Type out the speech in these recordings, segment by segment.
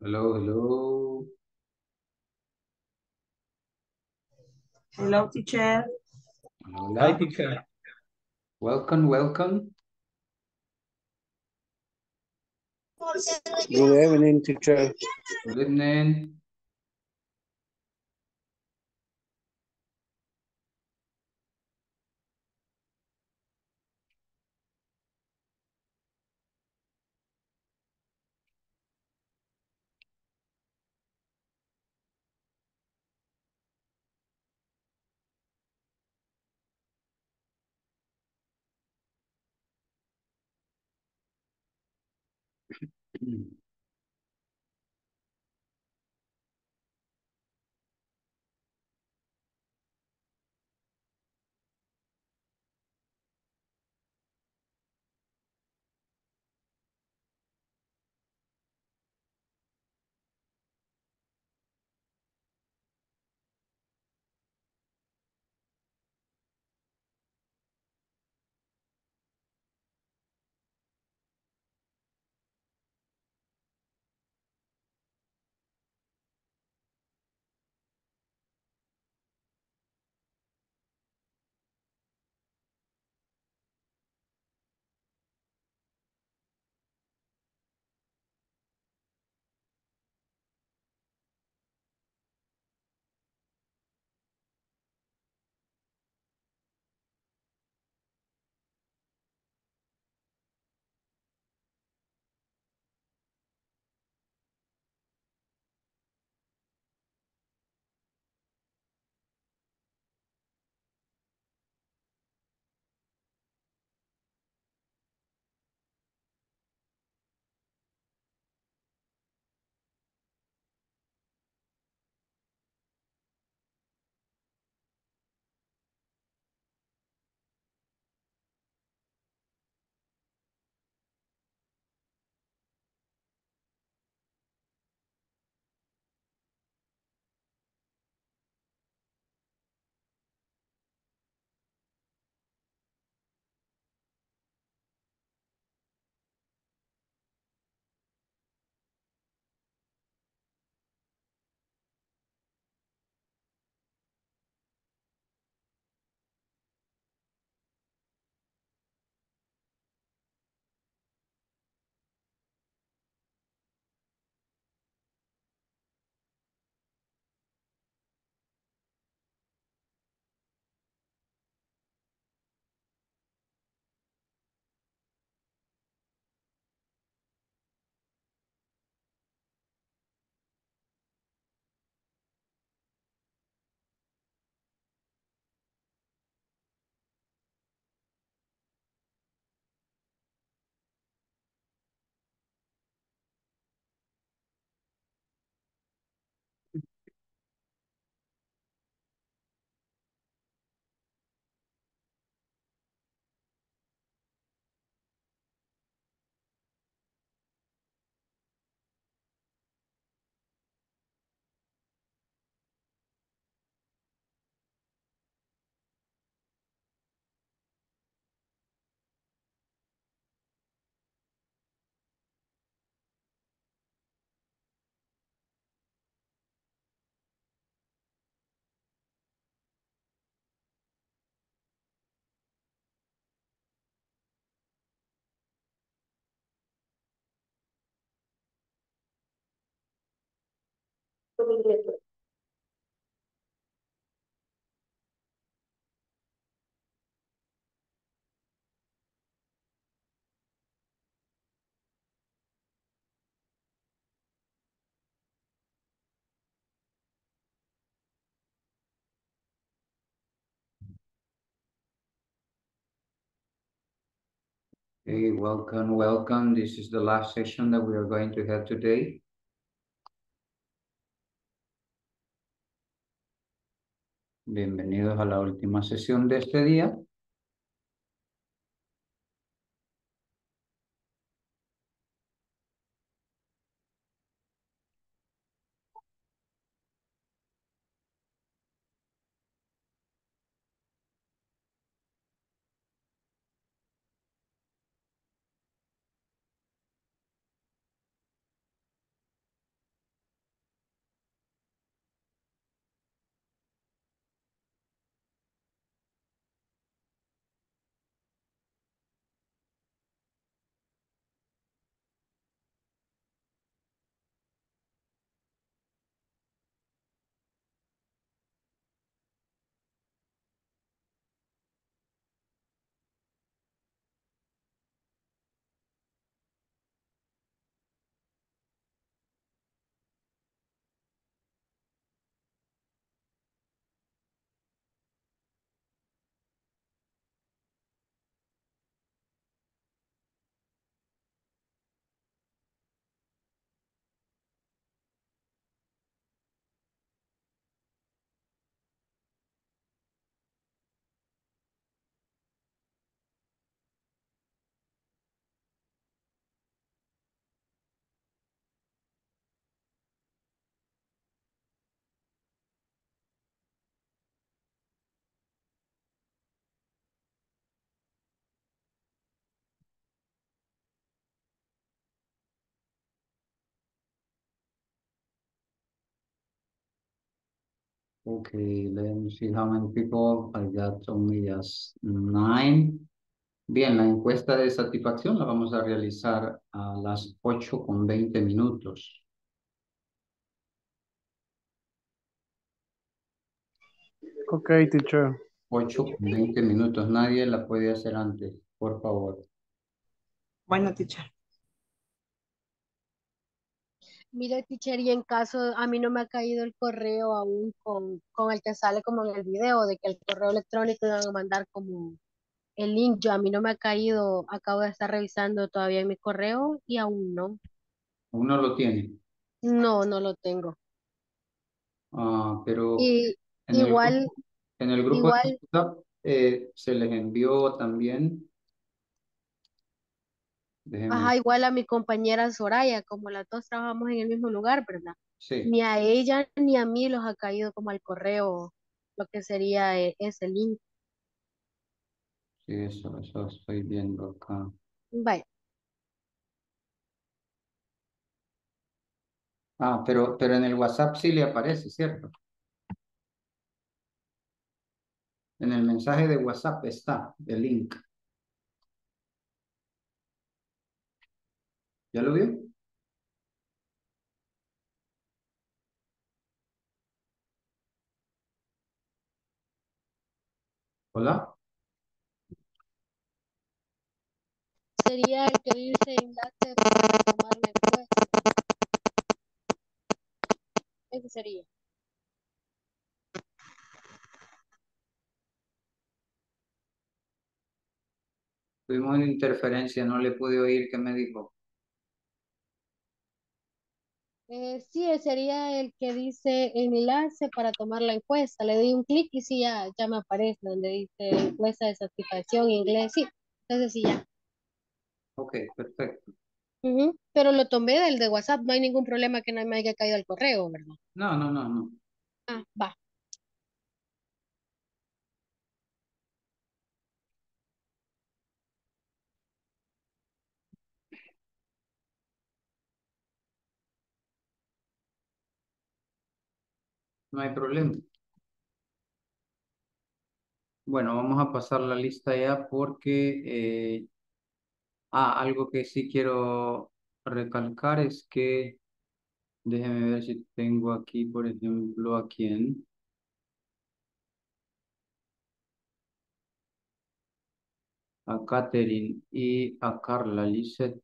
Hello, hello. Hello, teacher. Hola. Hi, teacher. Welcome, welcome. Good evening, teacher. Good evening. Hey, welcome, welcome. This is the last session that we are going to have today. Bienvenidos a la última sesión de este día. Okay, let me see how many people. I got only just 9. Bien, la encuesta de satisfacción la vamos a realizar a las 8:20. Ok, teacher. 8:20. Nadie la puede hacer antes, por favor. Bueno, teacher. Mire, teacher, y en caso, a mí no me ha caído el correo aún con el que sale como en el video, de que el correo electrónico iban a mandar como el link. Yo a mí no me ha caído, acabo de estar revisando todavía mi correo y aún no. Uno lo tiene. No, no lo tengo. Pero Y en el igual, grupo, en el grupo de igual, WhatsApp se les envió también. Déjenme, ajá, igual a mi compañera Soraya, como las dos trabajamos en el mismo lugar, ¿verdad? sí, Ni a ella ni a mí los ha caído como al correo lo que sería ese link. sí, eso estoy viendo acá. Vaya. Pero en el WhatsApp sí le aparece, ¿cierto? En el mensaje de WhatsApp está el link. ¿Ya lo vio? ¿Hola? Sería el que dice enlace para tomar la encuesta. Ese sería. Tuvimos una interferencia, no le pude oír qué me dijo. Sí, sería el que dice enlace para tomar la encuesta. Le doy un clic y sí, ya me aparece donde dice encuesta de satisfacción inglés. Sí, entonces sí, ya. Ok, perfecto. Ujú. Pero lo tomé del de WhatsApp, no hay ningún problema que no me haya caído el correo, ¿verdad? No, no, no, no. Ah, va. No hay problema. Bueno, vamos a pasar la lista ya porque algo que sí quiero recalcar es que déjeme ver si tengo aquí, por ejemplo, a quién. A Catherine y a Carla Lisset.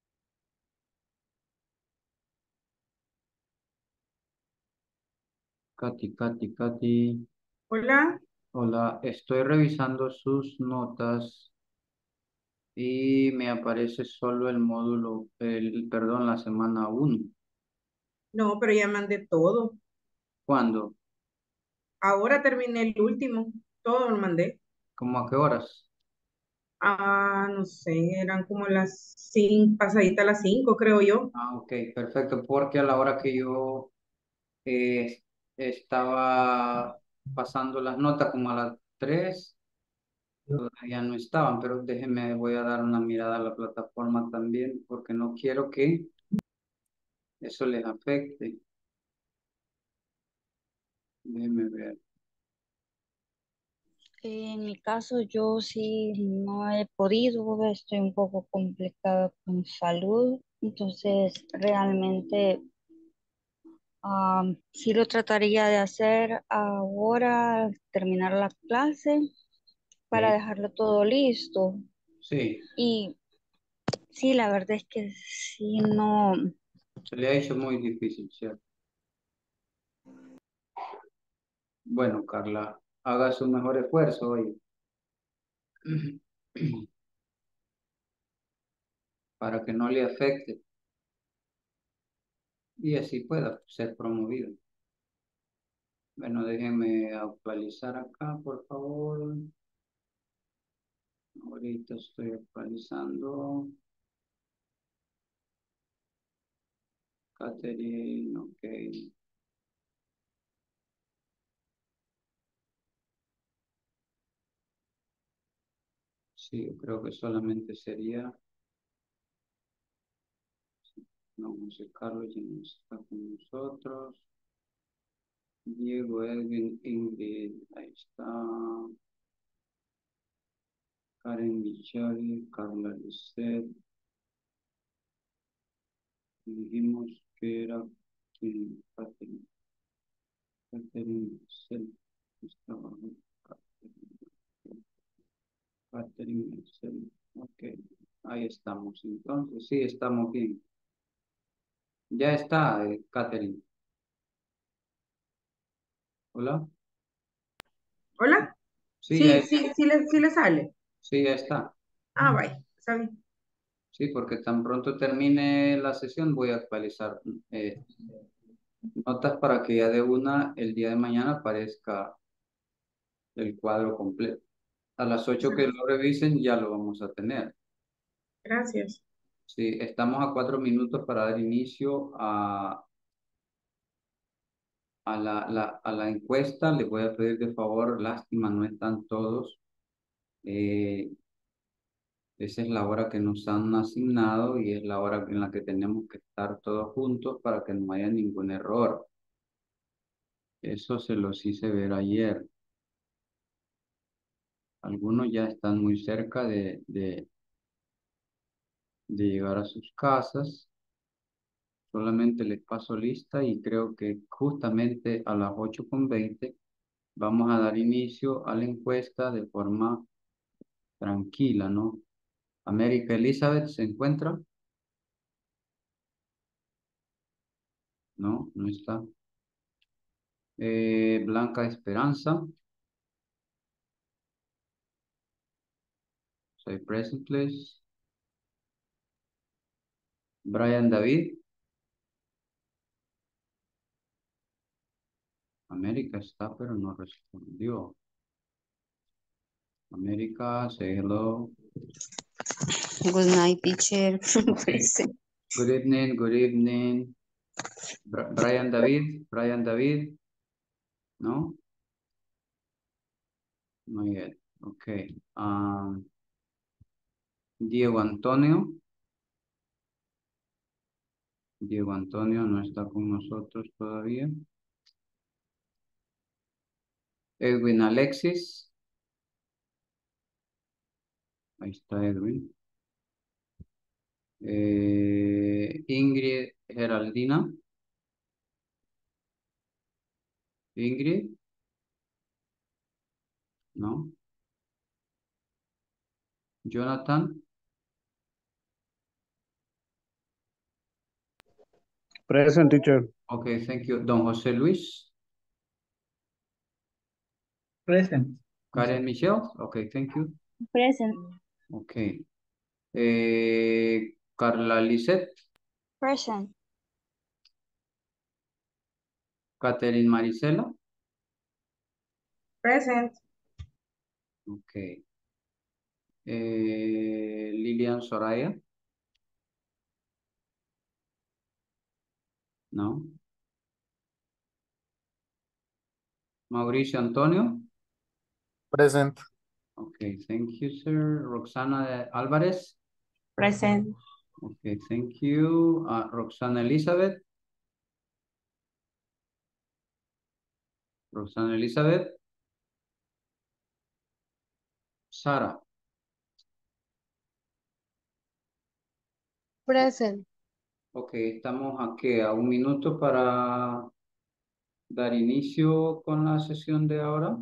Katy. Hola. Hola, estoy revisando sus notas y me aparece solo el módulo, perdón, la semana 1. No, pero ya mandé todo. ¿Cuándo? Ahora terminé el último. Todo lo mandé. ¿Cómo a qué horas? No sé, eran como las 5, pasadita las 5, creo yo. Ok, perfecto, porque a la hora que yo eh, estaba pasando las notas como a las 3, todavía no estaban, pero déjenme, voy a dar una mirada a la plataforma también, porque no quiero que eso les afecte. Déjenme ver. En mi caso, yo sí no he podido, estoy un poco complicada con salud, entonces realmente sí lo trataría de hacer ahora, al terminar la clase, para Ok, dejarlo todo listo. sí, Y sí, la verdad es que sí, no, se le ha hecho muy difícil, ¿cierto? Bueno, Carla, haga su mejor esfuerzo hoy para que no le afecte y así pueda ser promovido. Bueno, déjenme actualizar acá, por favor. Ahorita estoy actualizando. Catherine, ok. Sí, yo creo que solamente sería. No, José Carlos ya no está con nosotros. Diego, Edwin, Ingrid, ahí está. Karen Michelle, Carla Lisset. Dijimos que era Catherine. Catherine Lisset. Estaba Catherine Lisset. Ok, ahí estamos. Entonces, sí, estamos bien. Ya está, Catherine. Hola. ¿Hola? Sí, ya, Sí le sale. sí, ya está. Ah, vaya, está bien. Sí, porque tan pronto termine la sesión voy a actualizar notas para que ya de una el día de mañana aparezca el cuadro completo. A las 8 que lo revisen ya lo vamos a tener. Gracias. Sí, estamos a 4 minutos para dar inicio a la encuesta. Les voy a pedir de favor, lástima, no están todos. Eh, Esa es la hora que nos han asignado y es la hora en la que tenemos que estar todos juntos para que no haya ningún error. Eso se los hice ver ayer. Algunos ya están muy cerca de llegar a sus casas. Solamente les paso lista y creo que justamente a las 8:20 vamos a dar inicio a la encuesta de forma tranquila, ¿no? América Elizabeth se encuentra. No, no está. Blanca Esperanza. Say present, please. Brian David. América está, pero no respondió. América, say hello. Good night, teacher. Okay. Good evening, good evening. Brian David, no? Not yet. Okay. Diego Antonio. Diego Antonio no está con nosotros todavía. Edwin Alexis. Ahí está Edwin. Ingrid Geraldina. Ingrid. No. Jonathan. Present, teacher. Okay, thank you. Don José Luis. Present. Karen Michelle. Okay, thank you. Present. Okay. Carla Lisset. Present. Catherine Marisela. Present. Okay. Lilian Soraya. No. Mauricio Antonio. Present. Okay, thank you, sir. Roxana Alvarez. Present. Okay, thank you. Roxana Elizabeth. Roxana Elizabeth. Sara. Present. Ok, estamos aquí a 1 minuto para dar inicio con la sesión de ahora.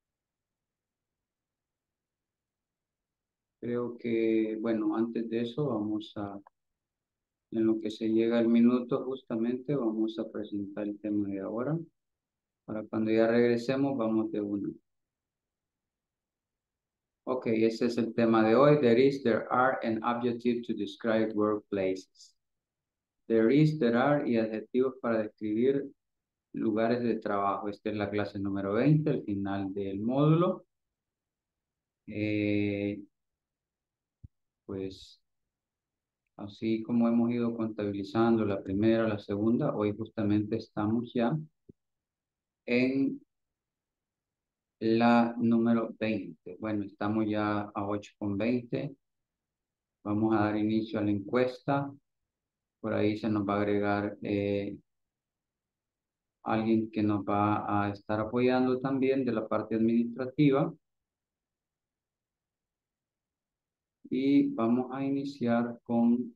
Creo que, bueno, antes de eso en lo que se llega el minuto justamente, vamos a presentar el tema de ahora. Para cuando ya regresemos, vamos de una. Ok, ese es el tema de hoy. There are, and adjective to describe workplaces. There are y adjetivos para describir lugares de trabajo. Esta es la clase número 20, el final del módulo. Pues así como hemos ido contabilizando la primera, la segunda, hoy justamente estamos ya en la número 20. Bueno, estamos ya a 8:20. Vamos a dar inicio a la encuesta. Por ahí se nos va a agregar alguien que nos va a estar apoyando también de la parte administrativa. Y vamos a iniciar con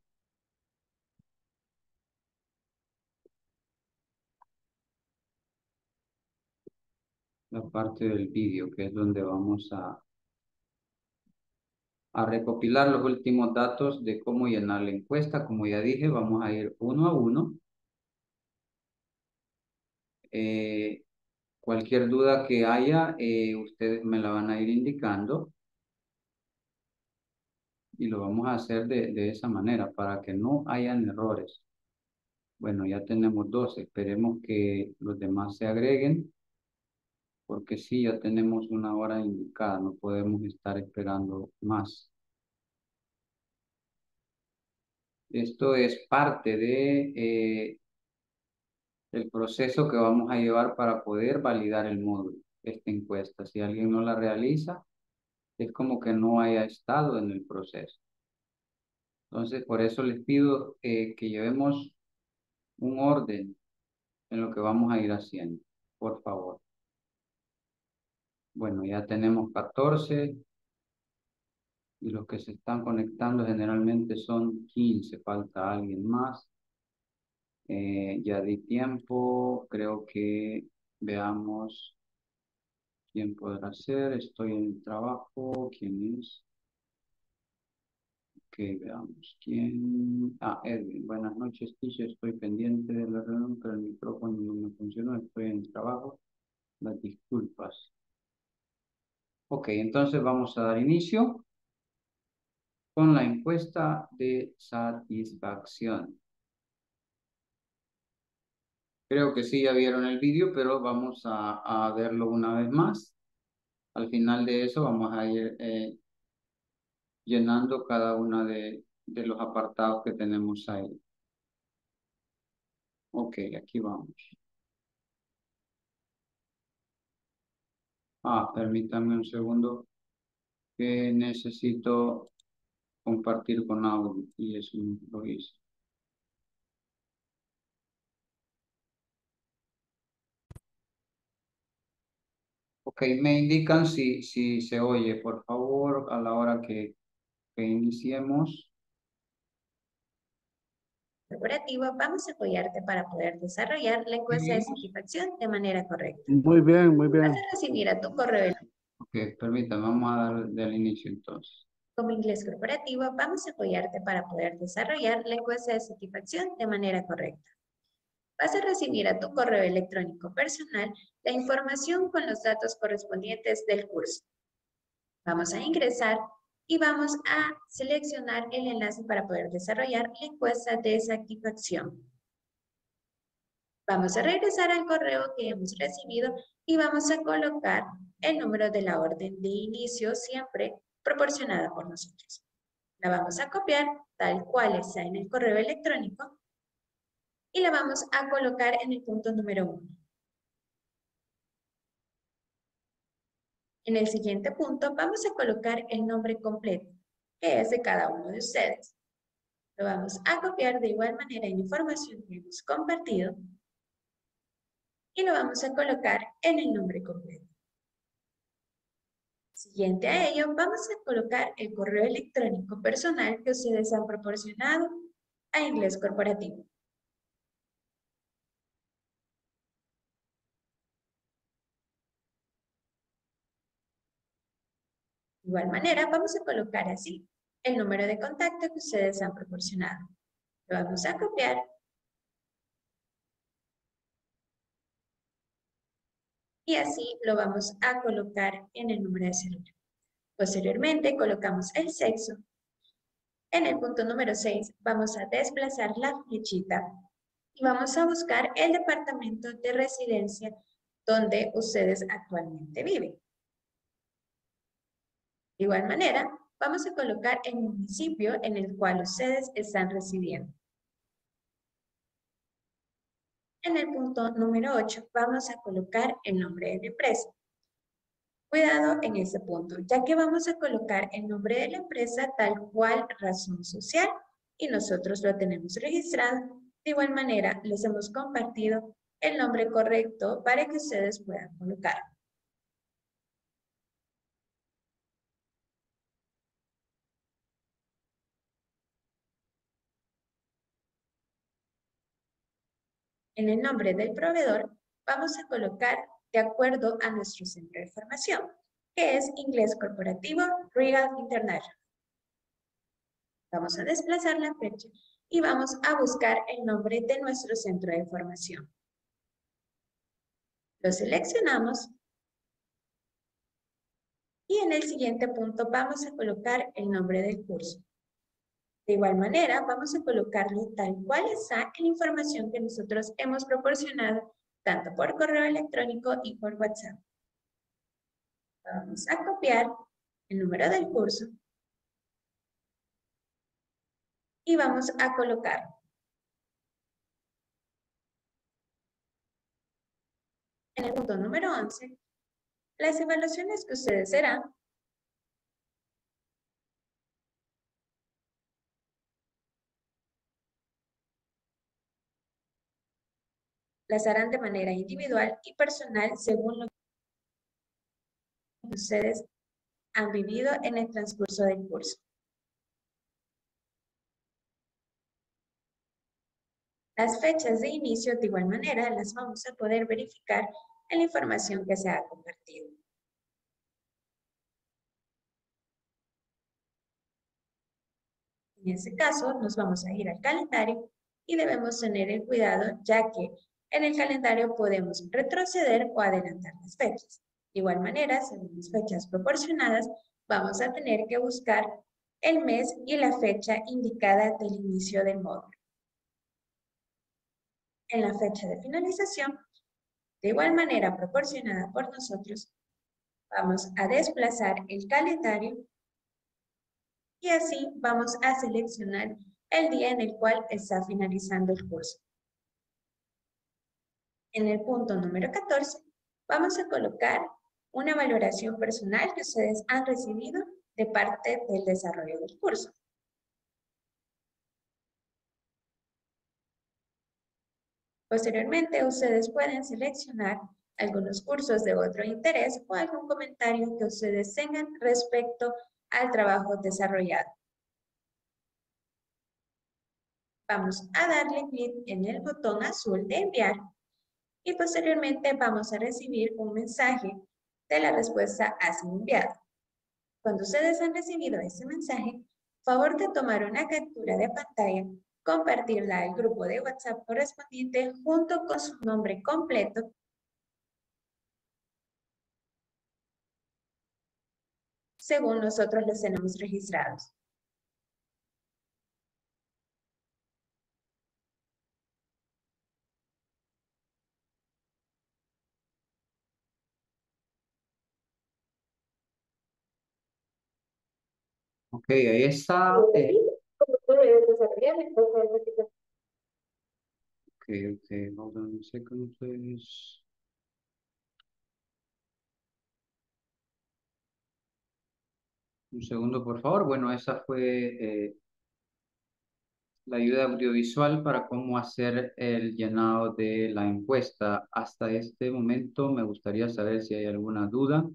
la parte del vídeo, que es donde vamos a recopilar los últimos datos de cómo llenar la encuesta. Como ya dije, vamos a ir uno a uno. Cualquier duda que haya, ustedes me la van a ir indicando. Y lo vamos a hacer de esa manera, para que no hayan errores. Bueno, ya tenemos 2. Esperemos que los demás se agreguen. Porque sí, ya tenemos una hora indicada. No podemos estar esperando más. Esto es parte de el proceso que vamos a llevar para poder validar el módulo, esta encuesta. Si alguien no la realiza, es como que no haya estado en el proceso. Entonces, por eso les pido que llevemos un orden en lo que vamos a ir haciendo, por favor. Bueno, ya tenemos 14 y los que se están conectando generalmente son 15. Falta alguien más. Ya di tiempo, creo que veamos quién podrá ser. Estoy en el trabajo, ¿quién es? Ok, veamos quién. Ah, Edwin. Buenas noches, teacher. Estoy pendiente de la reunión, pero el micrófono no me funcionó. Estoy en el trabajo. Las disculpas. Ok, entonces vamos a dar inicio con la encuesta de satisfacción. Creo que sí ya vieron el vídeo, pero vamos a verlo una vez más. Al final de eso vamos a ir llenando cada uno de los apartados que tenemos ahí. Ok, aquí vamos. Permítanme un segundo que necesito compartir con audio y eso lo hice. Ok, me indican si se oye, por favor, a la hora que iniciemos. Corporativo, vamos a apoyarte para poder desarrollar la encuesta de satisfacción de manera correcta. Muy bien, muy Vas bien. a recibir a tu correo Ok, permítanme, vamos a dar del inicio entonces. como inglés corporativo, vamos a apoyarte para poder desarrollar la encuesta de satisfacción de manera correcta. Vas a recibir a tu correo electrónico personal la información con los datos correspondientes del curso. Vamos a ingresar y vamos a seleccionar el enlace para poder desarrollar la encuesta de satisfacción. Vamos a regresar al correo que hemos recibido y vamos a colocar el número de la orden de inicio siempre proporcionada por nosotros. La vamos a copiar tal cual está en el correo electrónico y la vamos a colocar en el punto número 1. En el siguiente punto vamos a colocar el nombre completo, que es de cada uno de ustedes. Lo vamos a copiar de igual manera en la información que hemos compartido y lo vamos a colocar en el nombre completo. Siguiente a ello, vamos a colocar el correo electrónico personal que ustedes han proporcionado a Inglés Corporativo. De igual manera, vamos a colocar así el número de contacto que ustedes han proporcionado. Lo vamos a copiar y así lo vamos a colocar en el número de celular. Posteriormente, colocamos el sexo. En el punto número 6, vamos a desplazar la flechita y vamos a buscar el departamento de residencia donde ustedes actualmente viven. De igual manera, vamos a colocar el municipio en el cual ustedes están residiendo. En el punto número 8 vamos a colocar el nombre de la empresa. Cuidado en este punto, ya que vamos a colocar el nombre de la empresa tal cual razón social y nosotros lo tenemos registrado. De igual manera, les hemos compartido el nombre correcto para que ustedes puedan colocar. En el nombre del proveedor vamos a colocar de acuerdo a nuestro centro de formación, que es Inglés Corporativo Regal International. Vamos a desplazar la fecha y vamos a buscar el nombre de nuestro centro de formación. Lo seleccionamos y en el siguiente punto vamos a colocar el nombre del curso. De igual manera, vamos a colocarlo tal cual está en la información que nosotros hemos proporcionado, tanto por correo electrónico y por WhatsApp. Vamos a copiar el número del curso y vamos a colocarlo. En el punto número 11, las evaluaciones que ustedes harán las harán de manera individual y personal según lo que ustedes han vivido en el transcurso del curso. Las fechas de inicio, de igual manera, las vamos a poder verificar en la información que se ha compartido. En este caso, nos vamos a ir al calendario y debemos tener el cuidado, ya que en el calendario podemos retroceder o adelantar las fechas. De igual manera, según las fechas proporcionadas, vamos a tener que buscar el mes y la fecha indicada del inicio del módulo. En la fecha de finalización, de igual manera proporcionada por nosotros, vamos a desplazar el calendario y así vamos a seleccionar el día en el cual está finalizando el curso. En el punto número 14, vamos a colocar una valoración personal que ustedes han recibido de parte del desarrollo del curso. Posteriormente, ustedes pueden seleccionar algunos cursos de otro interés o algún comentario que ustedes tengan respecto al trabajo desarrollado. Vamos a darle clic en el botón azul de enviar y posteriormente vamos a recibir un mensaje de la respuesta ha sido enviado. Cuando ustedes han recibido este mensaje, favor de tomar una captura de pantalla, compartirla al grupo de WhatsApp correspondiente junto con su nombre completo según nosotros los tenemos registrados. Ok, ahí está. Ok, hold on a second, please. Un segundo, por favor. Bueno, esa fue la ayuda audiovisual para cómo hacer el llenado de la encuesta. Hasta este momento me gustaría saber si hay alguna duda.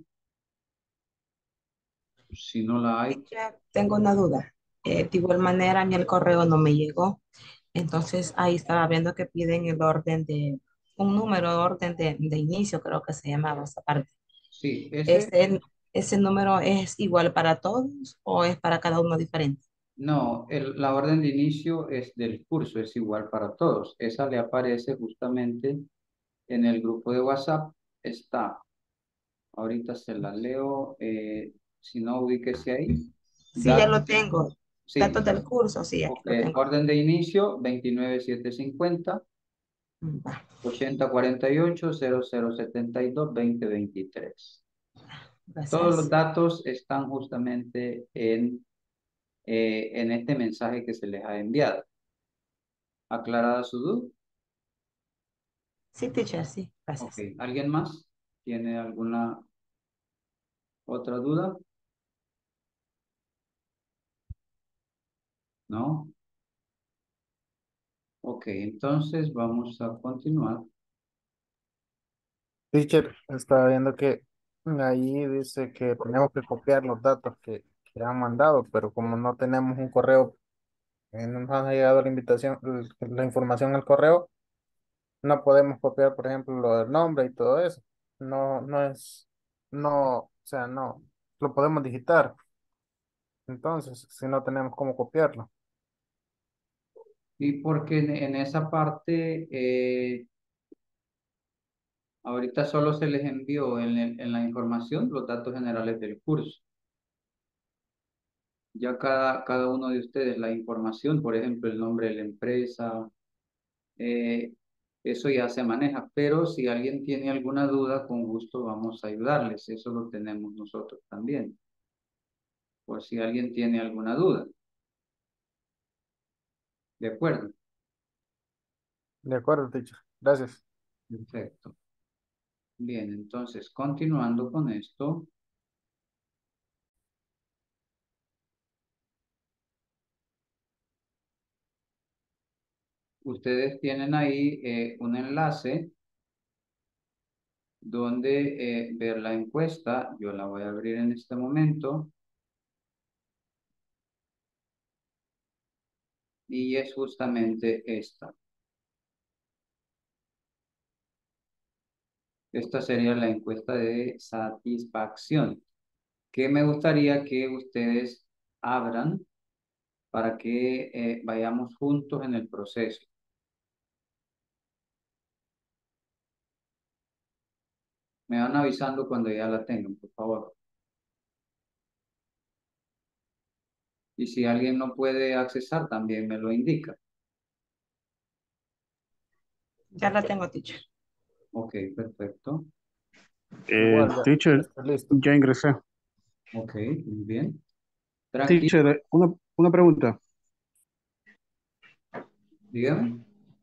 Si no la hay, Ya tengo una duda. De igual manera, a mí el correo no me llegó. Entonces ahí estaba viendo que piden el orden de, un número de orden de inicio, creo que se llamaba esa parte. sí, ¿Ese número es igual para todos o es para cada uno diferente? no, la orden de inicio es del curso, es igual para todos. Esa le aparece justamente en el grupo de WhatsApp. Está, ahorita se la leo, si no ubíquese ahí. Sí, ya lo tengo. Sí, Datos del curso, sí, aquí ok, lo tengo. orden de inicio 29750. Va, 8048 0072 2023. Todos los gracias. datos están justamente en este mensaje que se les ha enviado. ¿Aclarada su duda? Sí, teacher, sí, Ok, gracias. ¿alguien más tiene alguna otra duda? ¿No? Ok, entonces vamos a continuar. Teacher, estaba viendo que ahí dice que tenemos que copiar los datos que han mandado, pero como no tenemos un correo, no nos ha llegado la invitación, la información al correo, no podemos copiar, por ejemplo, lo del nombre y todo eso. No, no es, no, o sea, no, lo podemos digitar. Entonces, si no tenemos cómo copiarlo. Y porque en esa parte, ahorita solo se les envió en la información los datos generales del curso. Ya cada uno de ustedes la información, por ejemplo, el nombre de la empresa, eh, eso ya se maneja, pero si alguien tiene alguna duda, con gusto vamos a ayudarles. Eso lo tenemos nosotros también, por si alguien tiene alguna duda. ¿De acuerdo? De acuerdo, teacher. Gracias. Perfecto. Bien, entonces, continuando con esto, ustedes tienen ahí un enlace donde ver la encuesta. Yo la voy a abrir en este momento y es justamente esta. Esta sería la encuesta de satisfacción, que me gustaría que ustedes abran para que vayamos juntos en el proceso. Me van avisando cuando ya la tengan, por favor. Y si alguien no puede accesar, también me lo indica. Ya la tengo, teacher. Ok, perfecto. Igual, ya, ya Teacher, está listo. ya ingresé. Ok, muy bien. Tranquilo, Teacher, una pregunta. dígame.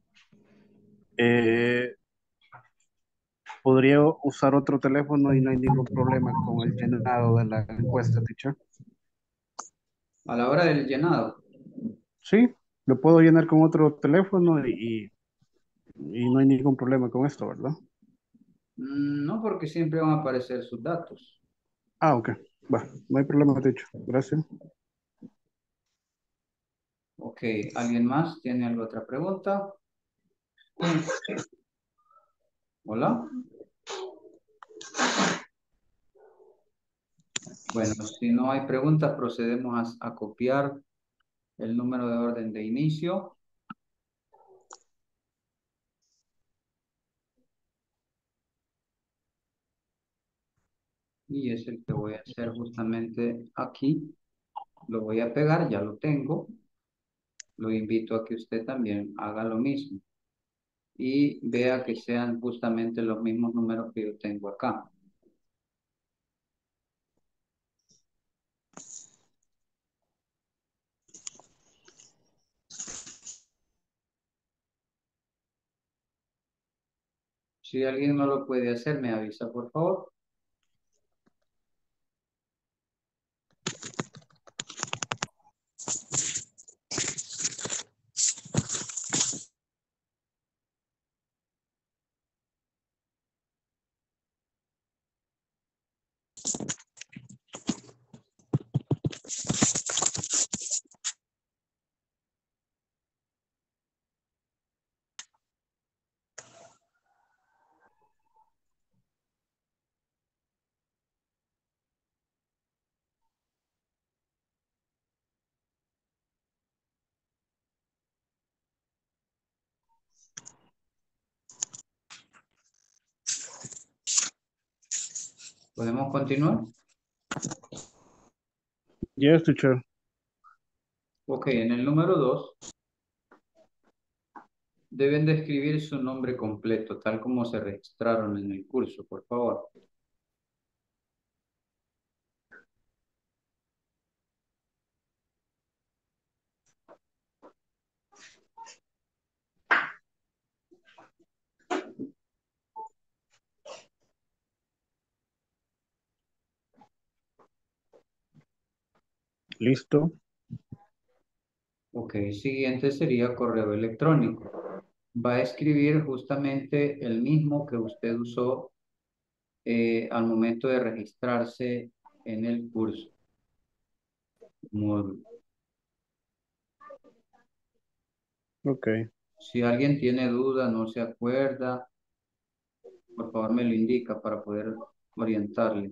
Eh, ¿Podría usar otro teléfono y no hay ningún problema con el llenado de la encuesta, teacher? A la hora del llenado. Sí, lo puedo llenar con otro teléfono y no hay ningún problema con esto, ¿verdad? No, porque siempre van a aparecer sus datos. Ah, ok. Va, no hay problema, teacher. Gracias. Ok, ¿alguien más tiene alguna otra pregunta? Hola. Bueno, si no hay preguntas, procedemos a copiar el número de orden de inicio. Y es el que voy a hacer justamente aquí. Lo voy a pegar, ya lo tengo. Lo invito a que usted también haga lo mismo. Y vea que sean justamente los mismos números que yo tengo acá. Si alguien no lo puede hacer, me avisa, por favor. ¿Podemos continuar? Yes, teacher. Ok, en el número 2 deben de escribir su nombre completo, tal como se registraron en el curso, por favor. Listo. Ok, siguiente sería correo electrónico. Va a escribir justamente el mismo que usted usó al momento de registrarse en el curso. Módulo. Ok. Si alguien tiene duda, no se acuerda, por favor me lo indica para poder orientarle.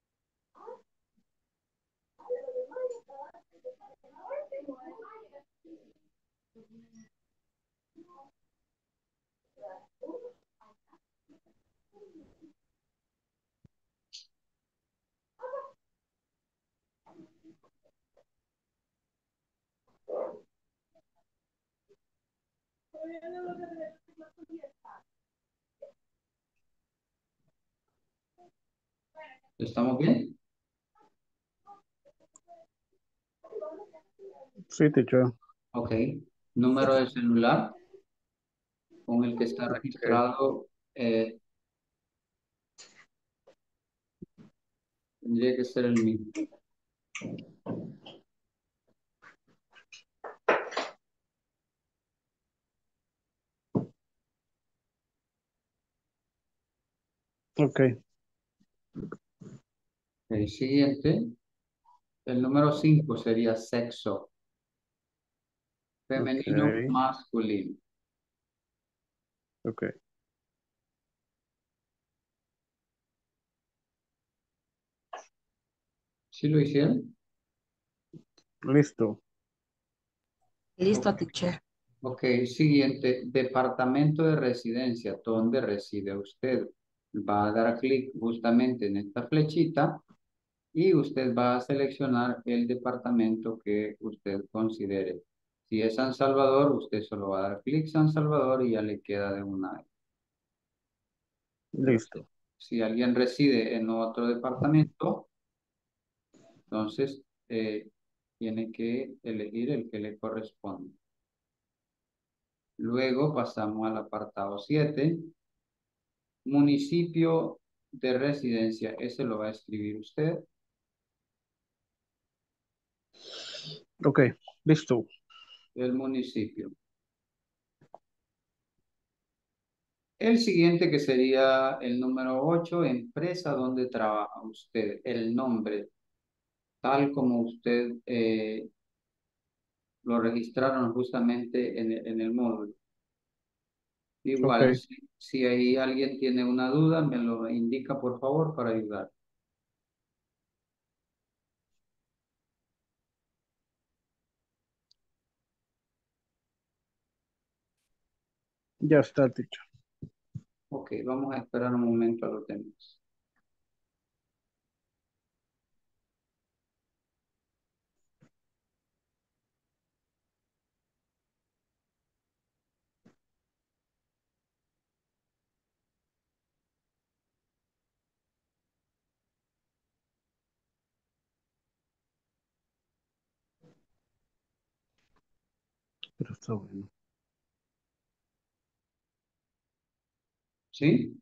¿Estamos bien? Sí, teacher. Ok. Número de celular con el que está Ok. registrado tendría que ser el mismo. Ok. El siguiente, el número 5 sería sexo, femenino, Ok. masculino. Ok. ¿Sí lo hicieron? Listo. Listo, teacher. Ok, siguiente, departamento de residencia, ¿dónde reside usted? Va a dar clic justamente en esta flechita y usted va a seleccionar el departamento que usted considere. Si es San Salvador, usted solo va a dar clic San Salvador y ya le queda de una vez. Pero Listo. si alguien reside en otro departamento, entonces tiene que elegir el que le corresponde. Luego pasamos al apartado 7. Municipio de residencia, ese lo va a escribir usted. Ok. Listo. El municipio. El siguiente que sería el número 8, empresa donde trabaja usted, el nombre, tal como usted lo registraron justamente en el módulo. Igual, Ok. si ahí alguien tiene una duda, me lo indica por favor para ayudar. Ya está, teacher. Ok, vamos a esperar un momento a los demás. Pero está bueno. ¿Sí?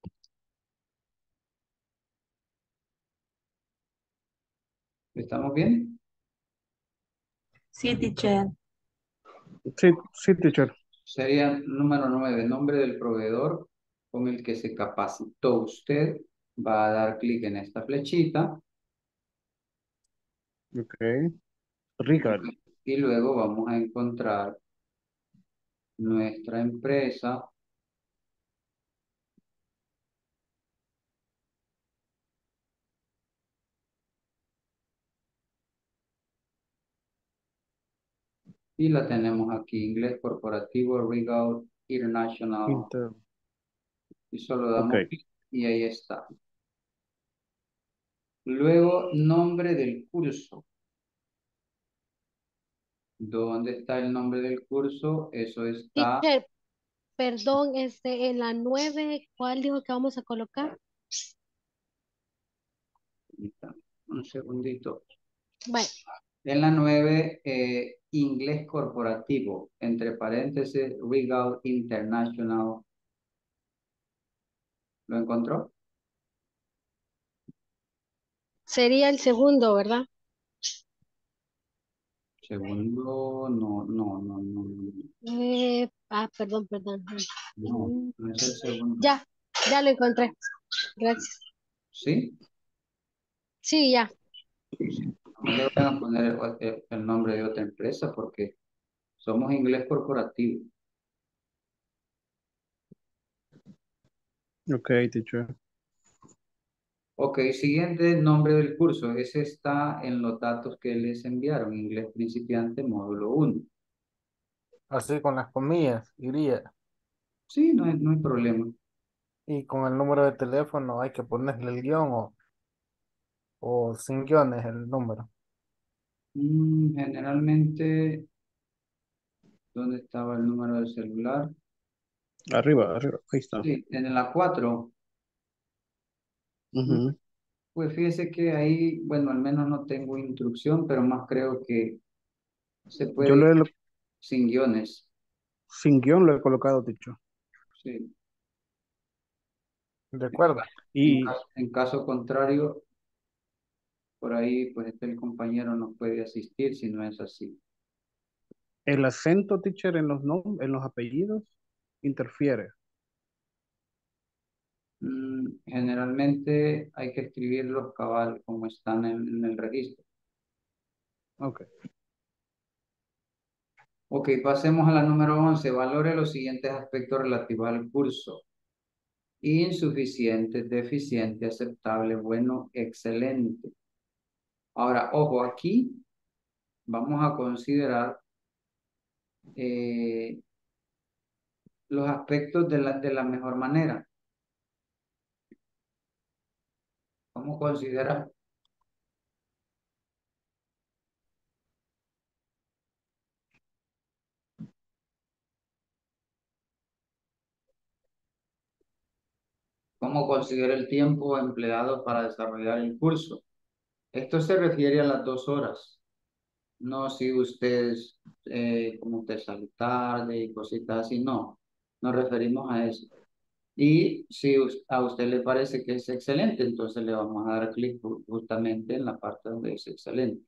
¿Estamos bien? Sí, teacher. Sí, sí, teacher. Sería número 9, nombre del proveedor con el que se capacitó usted. Va a dar clic en esta flechita Ok. Rica. y luego vamos a encontrar nuestra empresa. Y la tenemos aquí, Inglés Corporativo Regal International. Inter. Y solo Ok. damos clic y ahí está. Luego, nombre del curso. ¿Dónde está el nombre del curso? Eso está. Teacher, perdón, en la 9, ¿cuál dijo que vamos a colocar? Un segundito. Bueno, En la 9, inglés corporativo, entre paréntesis, Regal International. ¿Lo encontró? sería el segundo, ¿verdad? Segundo, no, no, no, no, no, Perdón. no, Mm, no es el segundo. Ya, ya lo encontré. Gracias. ¿Sí? Sí, ya. No le vayan a poner el nombre de otra empresa porque somos inglés corporativo. Ok, teacher. Ok, siguiente nombre del curso. Ese está en los datos que les enviaron. Inglés principiante, módulo 1. Así con las comillas, iría. Sí, no hay problema. Y con el número de teléfono hay que ponerle el guión o sin guiones el número. Generalmente, ¿dónde estaba el número del celular? Arriba, arriba. Ahí está. Sí, en la 4. Ujú. Pues fíjese que ahí, bueno, al menos no tengo instrucción, pero más creo que se Yo puede ir lo he, sin guiones. sin guión lo he colocado, teacher. Sí. De acuerdo. Y En caso contrario, por ahí, pues el compañero no puede asistir si no es así. el acento, teacher, en en los apellidos interfiere. Generalmente hay que escribirlos cabal como están en el registro. Ok. Ok, pasemos a la número 11. Valore los siguientes aspectos relativos al curso. Insuficiente, deficiente, aceptable, bueno, excelente. Ahora, ojo, aquí vamos a considerar eh, los aspectos de la mejor manera. Vamos a considerar cómo considera el tiempo empleado para desarrollar el curso. Esto se refiere a las 2 horas. No si ustedes, como usted sale tarde y cositas así, no. Nos referimos a eso. Y si a usted le parece que es excelente, entonces le vamos a dar clic justamente en la parte donde es excelente.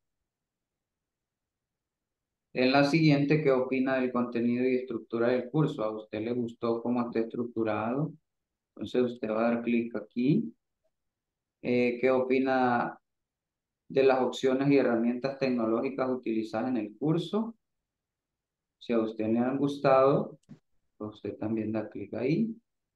En la siguiente, ¿qué opina del contenido y estructura del curso? ¿A usted le gustó cómo está estructurado? Entonces usted va a dar clic aquí. ¿Qué opina de las opciones y herramientas tecnológicas utilizadas en el curso? Si a usted le han gustado, pues usted también da clic ahí.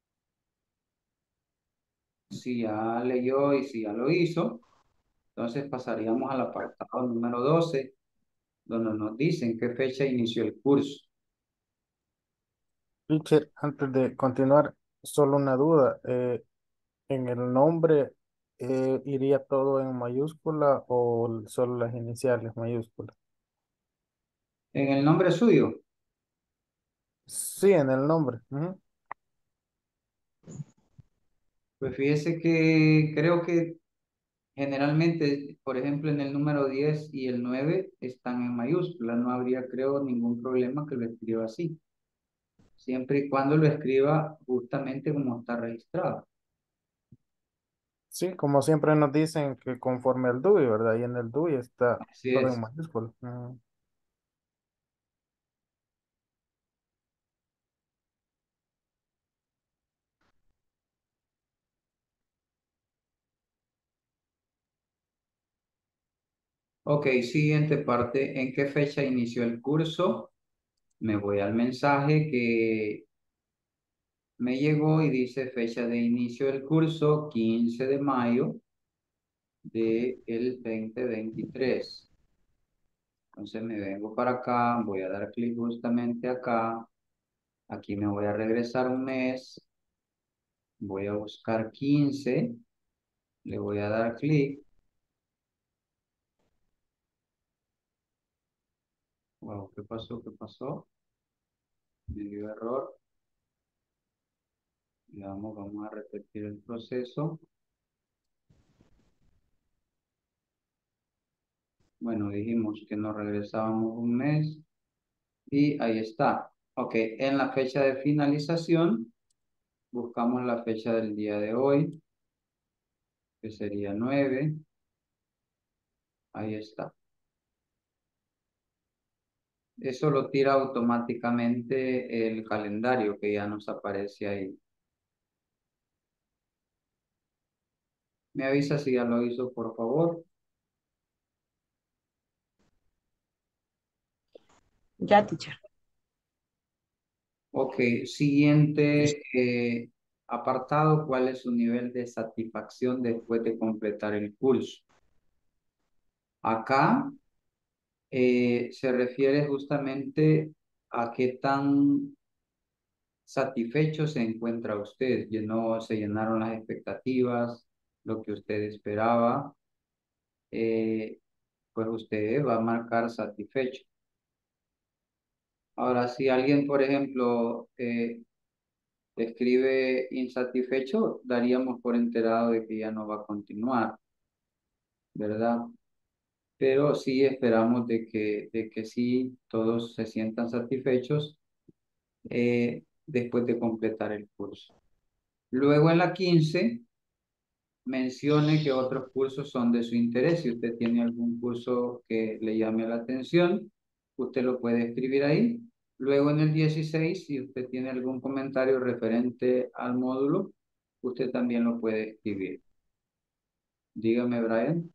Si ya leyó y si ya lo hizo, entonces pasaríamos al apartado número 12, donde nos dicen qué fecha inició el curso. Teacher, antes de continuar, solo una duda. ¿En el nombre iría todo en mayúscula o solo las iniciales mayúsculas? En el nombre suyo, Sí, en el nombre. Ujú. pues fíjese que creo que generalmente, por ejemplo, en el número 10 y el 9 están en mayúsculas. No habría, creo, ningún problema que lo escriba así. Siempre y cuando lo escriba justamente como está registrado. Sí, como siempre nos dicen que conforme al DUI, ¿verdad? Y en el DUI está Así todo en es. mayúscula. Ujú. Ok, siguiente parte. ¿En qué fecha inició el curso? Me voy al mensaje que me llegó y dice fecha de inicio del curso 15 de mayo del 2023. Entonces me vengo para acá, voy a dar clic justamente acá. Aquí me voy a regresar un mes. Voy a buscar 15. Le voy a dar clic. Wow, ¿qué pasó? ¿Qué pasó? Me dio error. Vamos a repetir el proceso. Bueno, dijimos que nos regresábamos un mes y ahí está. Ok, en la fecha de finalización buscamos la fecha del día de hoy, que sería 9. Ahí está. Eso lo tira automáticamente el calendario que ya nos aparece ahí. Me avisa si ya lo hizo, por favor. Ya, teacher. Ok, siguiente apartado, ¿cuál es su nivel de satisfacción después de completar el curso? Acá se refiere justamente a qué tan satisfecho se encuentra usted. Se llenaron las expectativas, lo que usted esperaba, eh, pues usted va a marcar satisfecho. Ahora, si alguien, por ejemplo, escribe insatisfecho, daríamos por enterado de que ya no va a continuar, ¿verdad? Pero sí esperamos de que sí todos se sientan satisfechos después de completar el curso. Luego en la 15 mencione que otros cursos son de su interés. Si usted tiene algún curso que le llame la atención, usted lo puede escribir ahí. Luego en el 16, si usted tiene algún comentario referente al módulo, usted también lo puede escribir. Dígame, Brian.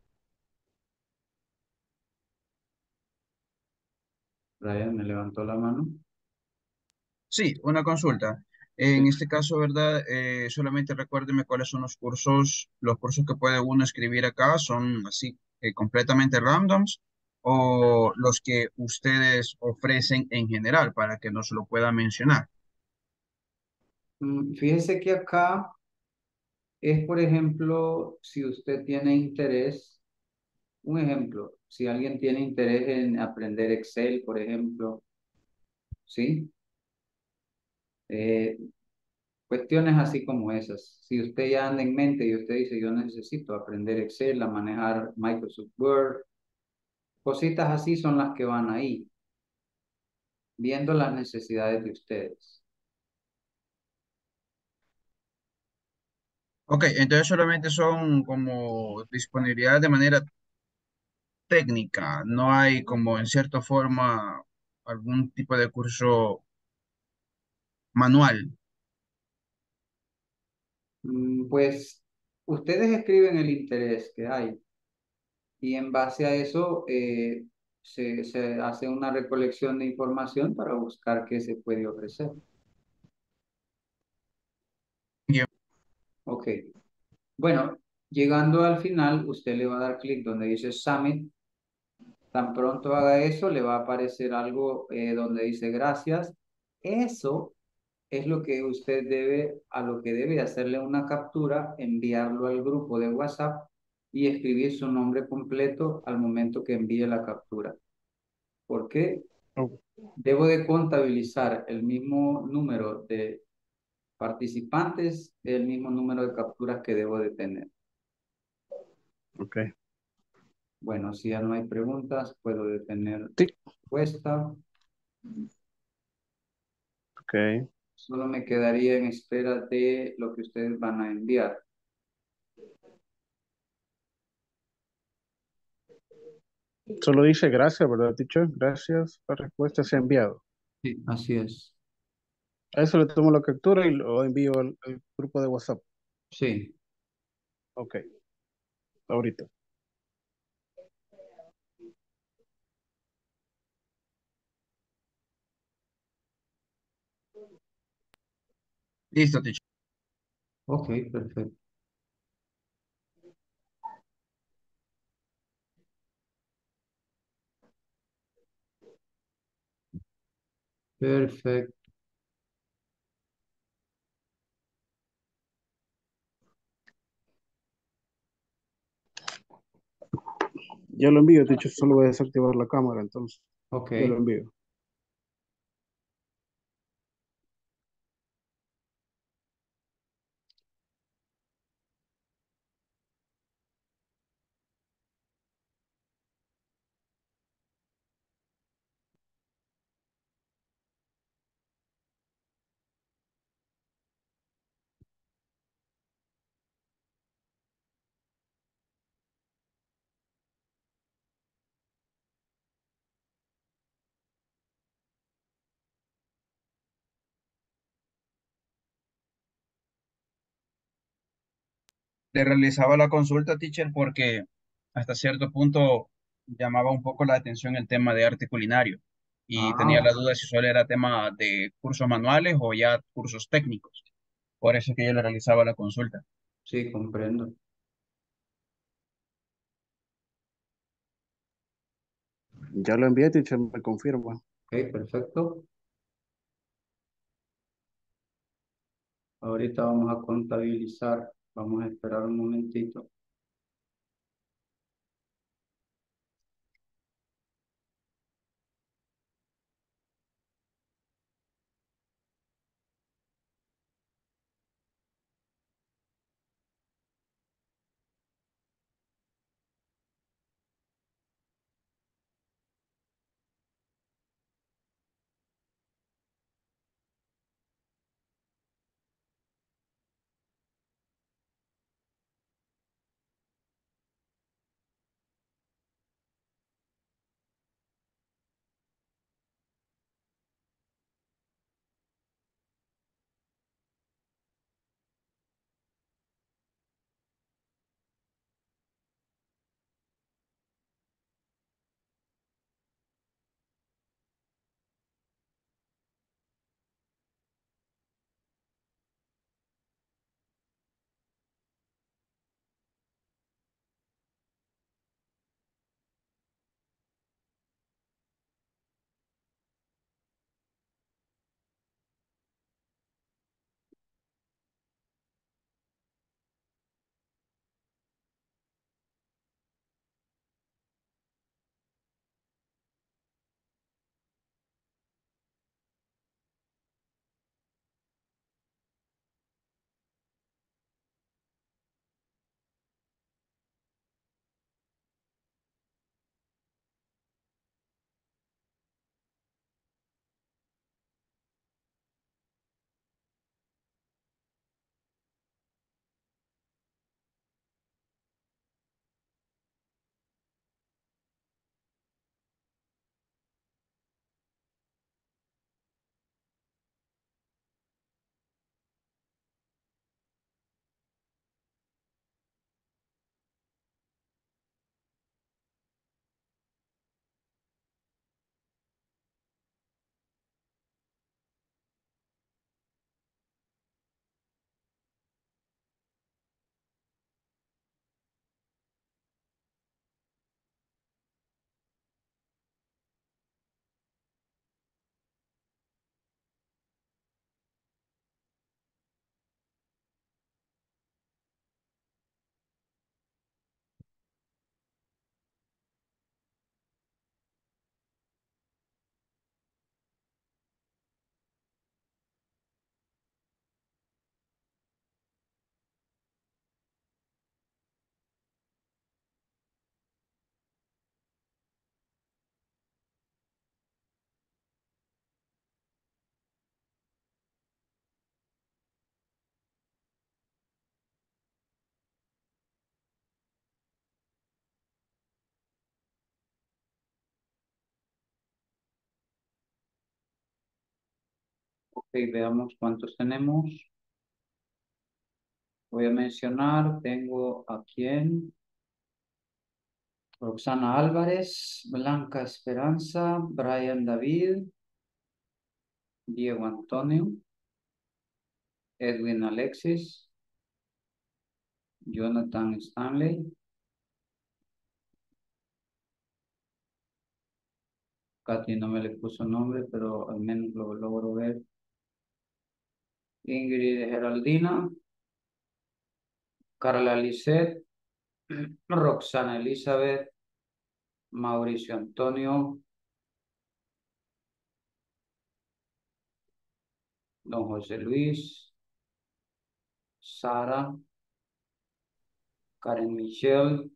Brian me levantó la mano. Sí, una consulta. Sí. En este caso, ¿verdad? Solamente recuérdeme cuáles son los cursos que puede uno escribir acá, ¿son así completamente randoms o los que ustedes ofrecen en general para que nos lo pueda mencionar? Fíjese que acá es, por ejemplo, si usted tiene interés, un ejemplo, si alguien tiene interés en aprender Excel, por ejemplo, ¿sí? Eh, Cuestiones así como esas. Si usted ya anda en mente y usted dice, yo necesito aprender Excel, a manejar Microsoft Word, cositas así son las que van ahí, viendo las necesidades de ustedes. Ok, entonces solamente son como disponibilidad de manera técnica, no hay como en cierta forma algún tipo de curso manual. Pues ustedes escriben el interés que hay y en base a eso se hace una recolección de información para buscar qué se puede ofrecer. Bien. Ok. Bueno, llegando al final, usted le va a dar clic donde dice Summit. Tan pronto haga eso, le va a aparecer algo donde dice gracias. Eso es lo que usted debe, a lo que debe hacerle una captura, enviarlo al grupo de WhatsApp y escribir su nombre completo al momento que envíe la captura. ¿Por qué? Oh, Debo de contabilizar el mismo número de participantes, el mismo número de capturas que debo de tener. ok. Bueno, si ya no hay preguntas, puedo detener la Sí, respuesta. ok. Solo me quedaría en espera de lo que ustedes van a enviar. Solo dice gracias, ¿verdad, teacher? Gracias. La respuesta se ha enviado. Sí, así es. A eso le tomo la captura y lo envío al grupo de WhatsApp. Sí, Ok, ahorita. Listo, teacher. ok, perfecto. Perfecto. Ya lo envío, teacher. Solo voy a desactivar la cámara, entonces. Ok. Ya lo envío. Le realizaba la consulta, teacher, porque hasta cierto punto llamaba un poco la atención el tema de arte culinario y tenía Ah, la duda si solo era tema de cursos manuales o ya cursos técnicos. Por eso es que yo le realizaba la consulta. sí, comprendo. Ya lo envié, teacher, me confirma. Ok, perfecto. Ahorita vamos a contabilizar. Vamos a esperar un momentito. Ok, veamos cuántos tenemos. Voy a mencionar, tengo a quién. Roxana Álvarez, Blanca Esperanza, Brian David, Diego Antonio, Edwin Alexis, Jonathan Stanley, Katy no me le puso nombre, pero al menos lo logro ver. Ingrid Geraldina, Carla Lisset, Roxana Elizabeth, Mauricio Antonio, Don José Luis, Sara, Karen Michelle,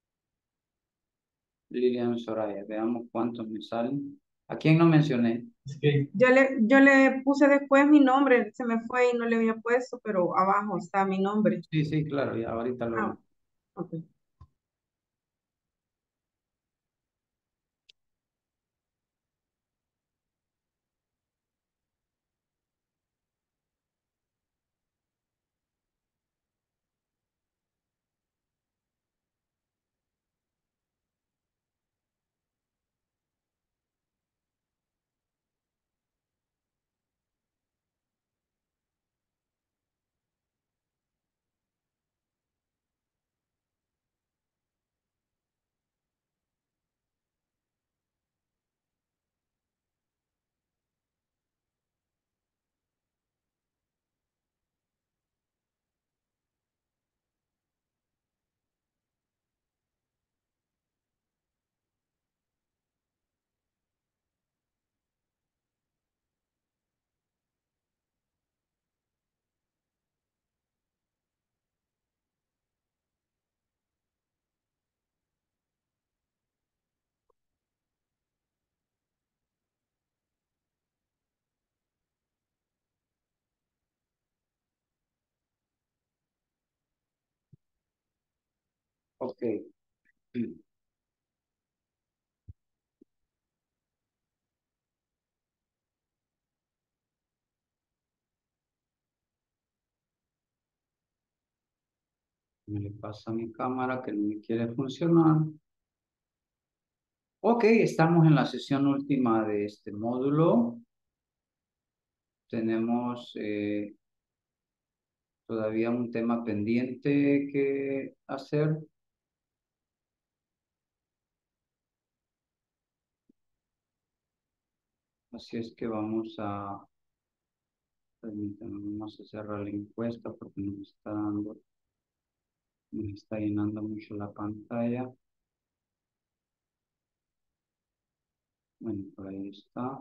Lilian Soraya. Veamos cuántos me salen. ¿A quién no mencioné? Yo le puse después mi nombre, se me fue y no le había puesto, pero abajo está mi nombre. Sí, sí, claro, ya ahorita Ah, lo... ok. Ok. Me le pasa a mi cámara que no me quiere funcionar. Ok, estamos en la sesión última de este módulo. Tenemos todavía un tema pendiente que hacer. Así es que permítanme, vamos a cerrar la encuesta porque nos está llenando mucho la pantalla. Bueno, por ahí está.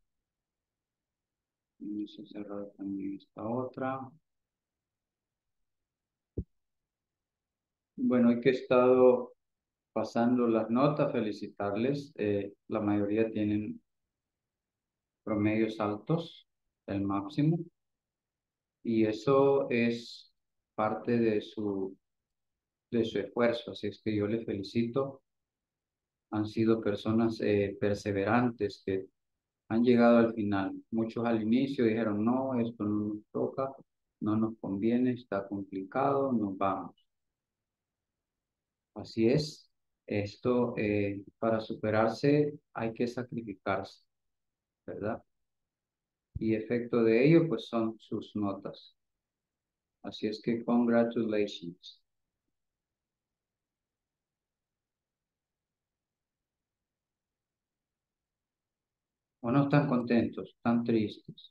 Vamos a cerrar también esta otra. Bueno, hoy que he estado pasando las notas, felicitarles. La mayoría tienen promedios altos, el máximo. Y eso es parte de su esfuerzo. Así es que yo les felicito. Han sido personas perseverantes que han llegado al final. Muchos al inicio dijeron, no, esto no nos toca, no nos conviene, está complicado, nos vamos. Así es. Esto, para superarse hay que sacrificarse, ¿verdad? Y efecto de ello, pues son sus notas. Así es que congratulations. ¿O no están contentos, están tristes?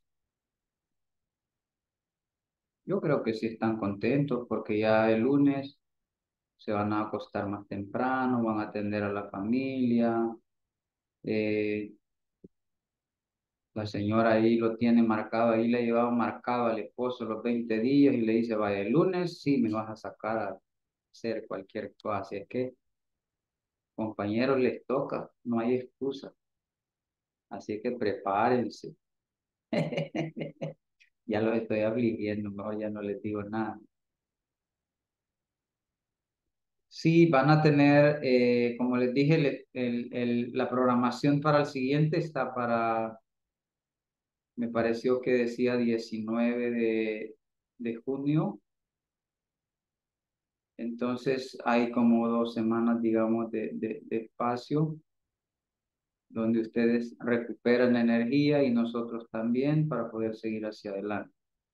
Yo creo que sí están contentos porque ya el lunes se van a acostar más temprano, van a atender a la familia. eh, la señora ahí lo tiene marcado, ahí le ha llevado marcado al esposo los 20 días y le dice, vaya, el lunes sí me vas a sacar a hacer cualquier cosa. Así es que, compañeros, les toca, no hay excusa. Así que prepárense. Ya los estoy afligiendo, mejor ya no les digo nada. Sí, van a tener, como les dije, la programación para el siguiente está para, me pareció que decía 19 de junio. Entonces hay como 2 semanas, digamos, de espacio donde ustedes recuperan la energía y nosotros también para poder seguir hacia adelante.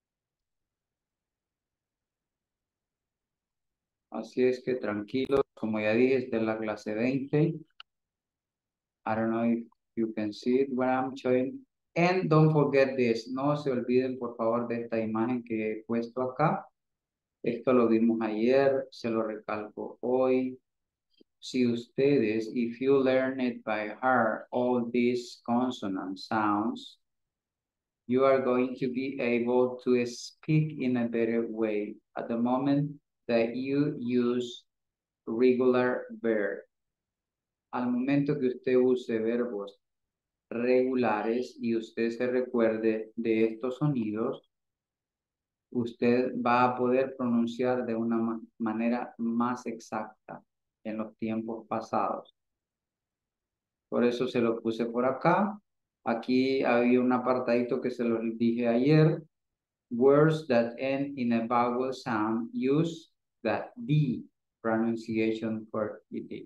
Así es que tranquilos, como ya dije, esta es la clase 20. I don't know if you can see it where I'm showing. And don't forget this, no se olviden por favor de esta imagen que he puesto acá. Esto lo vimos ayer, se lo recalco hoy. Si ustedes, if you learn it by heart, all these consonant sounds, you are going to be able to speak in a better way at the moment that you use regular verb. Al momento que usted use verbos regulares y usted se recuerde de estos sonidos, usted va a poder pronunciar de una manera más exacta en los tiempos pasados. Por eso se lo puse por acá. Aquí había un apartadito que se los dije ayer. Words that end in a vowel sound use that D pronunciation for it.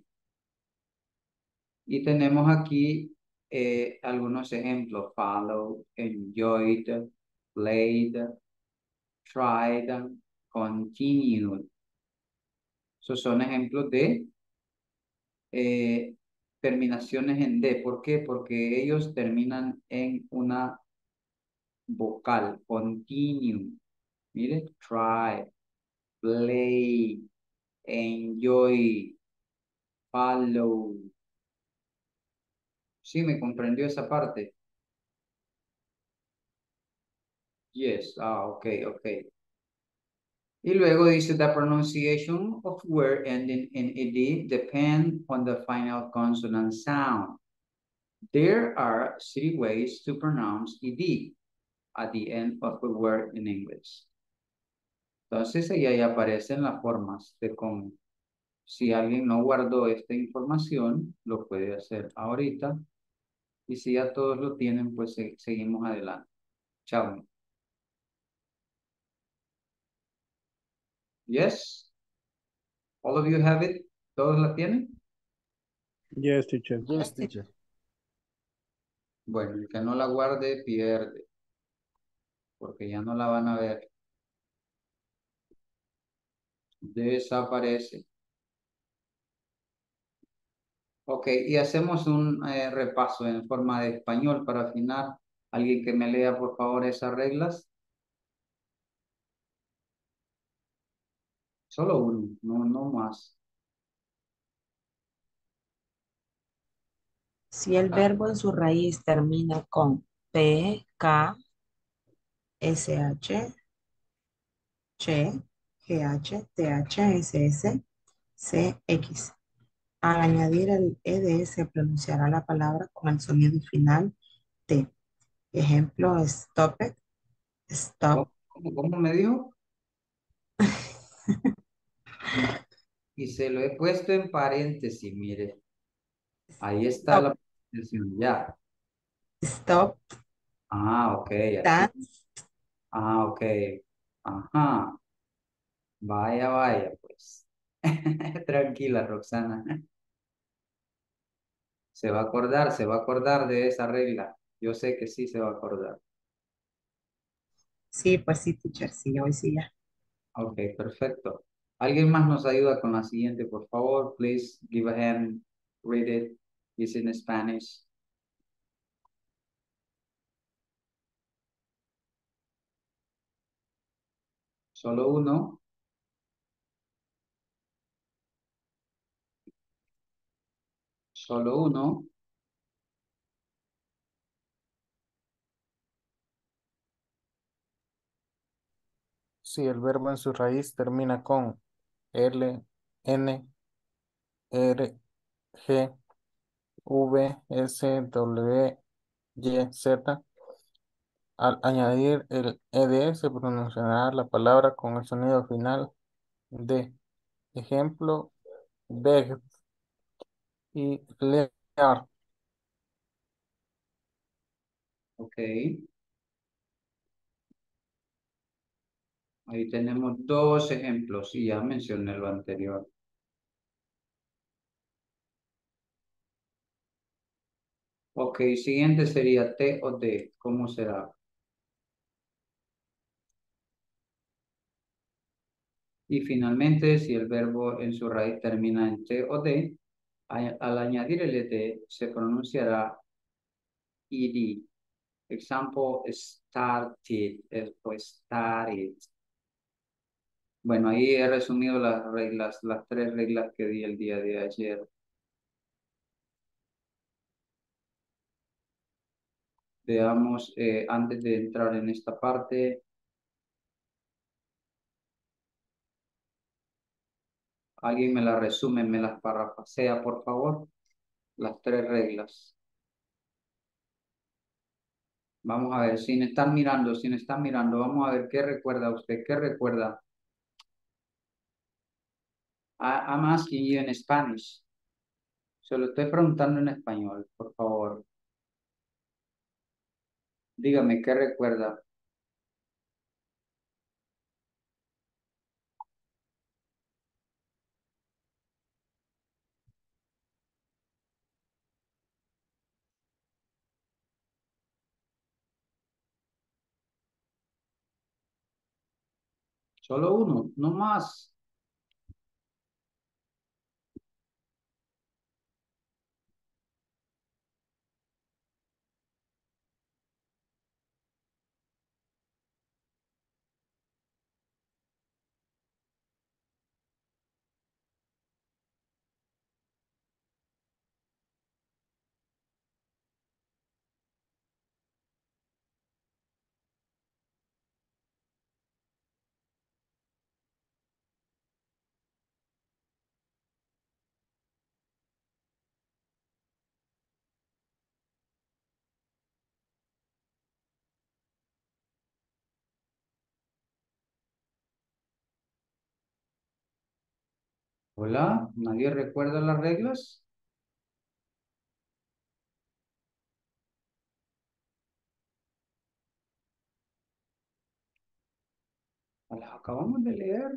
Y tenemos aquí algunos ejemplos. Follow, enjoyed, played, tried, continued. Esos son ejemplos de terminaciones en D. ¿Por qué? Porque ellos terminan en una vocal. Continue. Mire, try, play, enjoy, follow. ¿Sí me comprendió esa parte? Yes. Ok. Y luego dice, the pronunciation of word ending in ed depend on the final consonant sound. There are 3 ways to pronounce ed at the end of a word in English. Entonces ahí aparecen las formas de cómo Si alguien no guardó esta información, lo puede hacer ahorita. Y si ya todos lo tienen, pues seguimos adelante. Chao. Yes? All of you have it? ¿Todos la tienen? Yes, teacher. Yes, teacher. Bueno, el que no la guarde pierde, porque ya no la van a ver. Desaparece. Ok, y hacemos un repaso en forma de español para afinar. ¿Alguien que me lea, por favor, esas reglas? Solo uno, no más. Si el verbo en su raíz termina con P, K, SH, CH, GH, TH, SS, CX. Al añadir el ED se pronunciará la palabra con el sonido final T. Ejemplo, stop it, stop, ¿Cómo me dijo? Y se lo he puesto en paréntesis, mire. Ahí está stop, la pronunciación, ya. stop, Ah, ok, así. dance. Ah, ok. Ajá. Vaya, vaya, pues. Tranquila, Roxana. Se va a acordar de esa regla. Yo sé que sí se va a acordar. Sí, pues sí, teacher, sí, hoy sí ya. Ok, perfecto. ¿Alguien más nos ayuda con la siguiente, por favor? Please give a hand, read it. It's in Spanish. Solo uno. Solo uno. Si el verbo en su raíz termina con L, N, R, G, V, S, W, Y, Z, al añadir el ED se pronunciará la palabra con el sonido final de ejemplo, beg y lear. Ok. Ahí tenemos dos ejemplos y ya mencioné lo anterior. Ok, siguiente sería T o D. ¿Cómo será? Y finalmente, si el verbo en su raíz termina en T o D, al añadir el ED se pronunciará ED. Example, started, o started. Bueno, ahí he resumido las reglas, las tres reglas que di el día de ayer. Veamos, antes de entrar en esta parte, alguien me las resume, me las parafrasea, por favor, las tres reglas. Vamos a ver, si me están mirando, vamos a ver qué recuerda usted, qué recuerda. I'm asking you in Spanish. Se lo estoy preguntando en español, por favor. Dígame, ¿qué recuerda? Solo uno, no más. Hola, ¿nadie recuerda las reglas? Las acabamos de leer.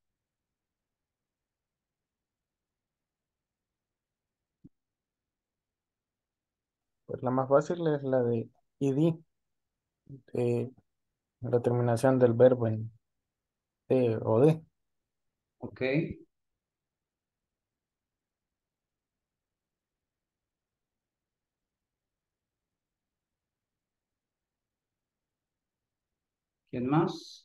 Pues la más fácil es la de id, de la terminación del verbo en t o d. Ok. ¿Quién más?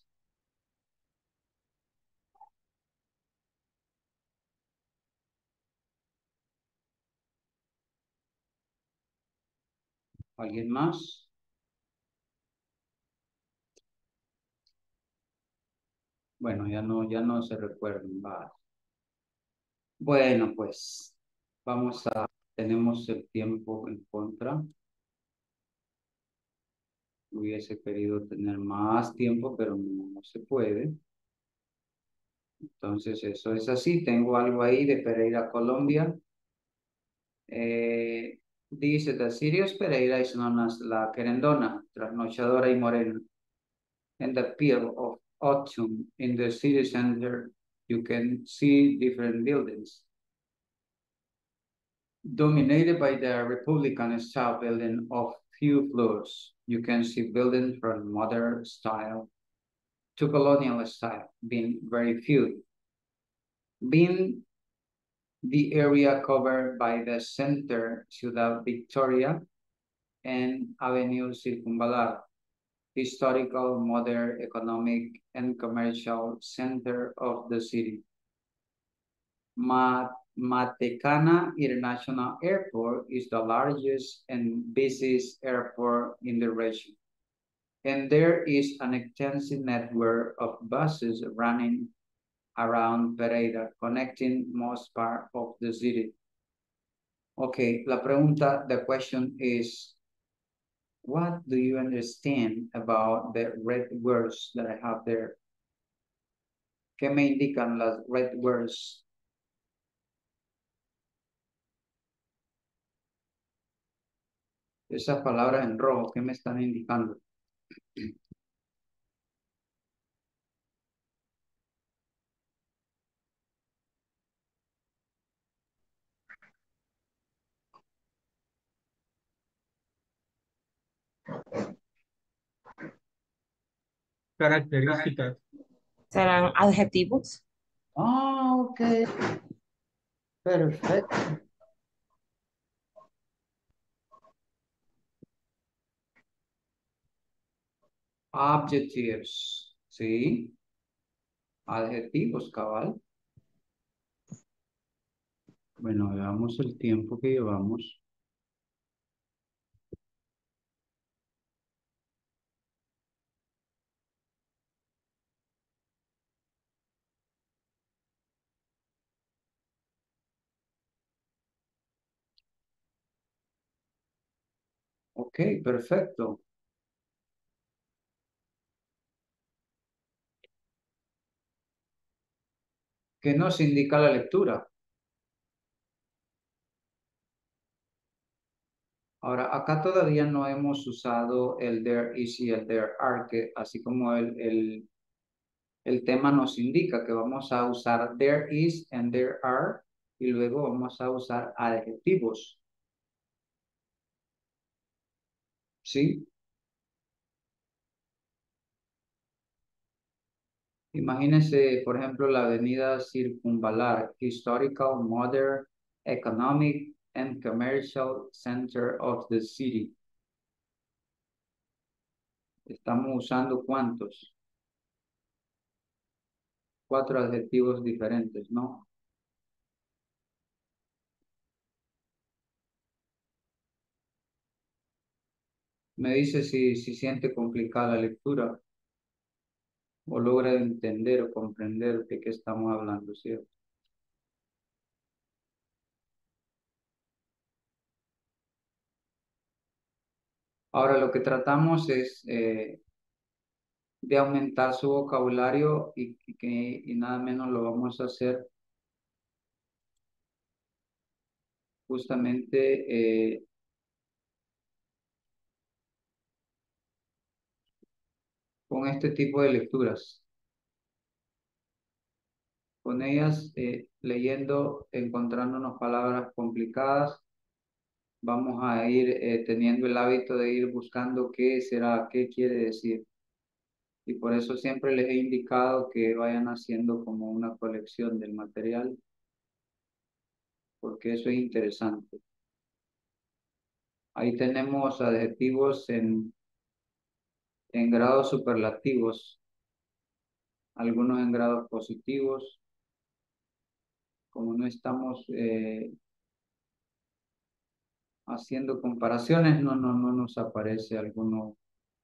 ¿Alguien más? Bueno, ya no se recuerdan. Va. Bueno, pues tenemos el tiempo en contra. Hubiese querido tener más tiempo, pero no se puede. Entonces, eso es así. Tengo algo ahí de Pereira, Colombia. Eh, dice, the city of Pereira is known as La Querendona, trasnochadora y morena. In the pale of autumn, in the city center, you can see different buildings. Dominated by the Republican style building of few floors, you can see buildings from modern style to colonial style, being very few. Being the area covered by the center, Ciudad Victoria, and Avenue Circunvalar, historical, modern, economic, and commercial center of the city. Matecana International Airport is the largest and busiest airport in the region. And there is an extensive network of buses running around Pereira, connecting most part of the city. Okay, la pregunta, the question is, what do you understand about the red words that I have there? ¿Qué me indican las red words? Esas palabras en rojo, ¿qué me están indicando? Características. ¿Serán adjetivos? Ah, ok. Perfecto. Adjectives. Sí. Adjetivos, cabal. Bueno, veamos el tiempo que llevamos. Ok, perfecto. ¿Qué nos indica la lectura? Ahora, acá todavía no hemos usado el there is y el there are, que así como el tema nos indica que vamos a usar there is and there are y luego vamos a usar adjetivos. ¿Sí? Imagínense, por ejemplo, la avenida Circunvalar, Historical, Modern, Economic and Commercial Center of the City. Estamos usando ¿cuántos? 4 adjetivos diferentes, ¿no? Me dice si siente complicada la lectura o logra entender o comprender de qué estamos hablando, ¿cierto? Ahora lo que tratamos es de aumentar su vocabulario y nada menos lo vamos a hacer justamente con este tipo de lecturas. Con ellas, leyendo, encontrándonos palabras complicadas, vamos a ir teniendo el hábito de ir buscando qué será, qué quiere decir. Y por eso siempre les he indicado que vayan haciendo como una colección del material, porque eso es interesante. Ahí tenemos adjetivos en grados superlativos, algunos en grados positivos. Como no estamos haciendo comparaciones, no nos aparece alguno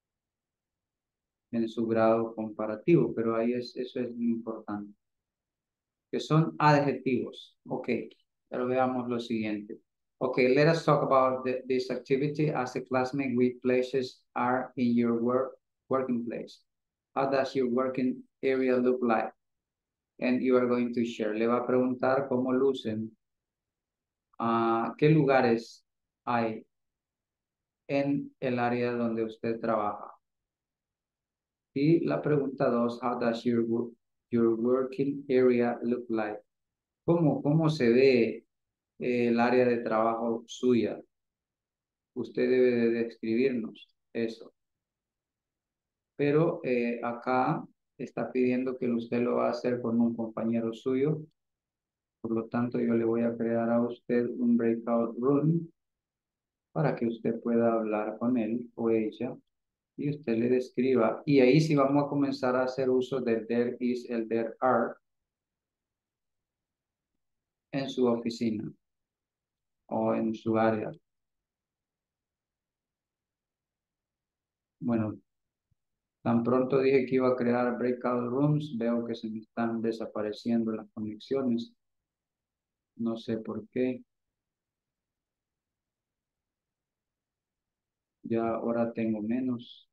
en su grado comparativo, pero ahí eso es importante, que son adjetivos. Ok, pero veamos lo siguiente. Okay, let us talk about this activity as a classmate. Which places are in your working place? How does your working area look like? And you are going to share. Le va a preguntar cómo lucen, qué lugares hay en el área donde usted trabaja. Y la pregunta 2, how does your working area look like? ¿Cómo se ve el área de trabajo suya? Usted debe de describirnos eso. Pero acá está pidiendo que usted lo va a hacer con un compañero suyo. Por lo tanto, yo le voy a crear a usted un breakout room para que usted pueda hablar con él o ella y usted le describa. Y ahí sí vamos a comenzar a hacer uso del there is, el there are en su oficina o en su área. Bueno, tan pronto dije que iba a crear breakout rooms, veo que se me están desapareciendo las conexiones. No sé por qué. Ya ahora tengo menos.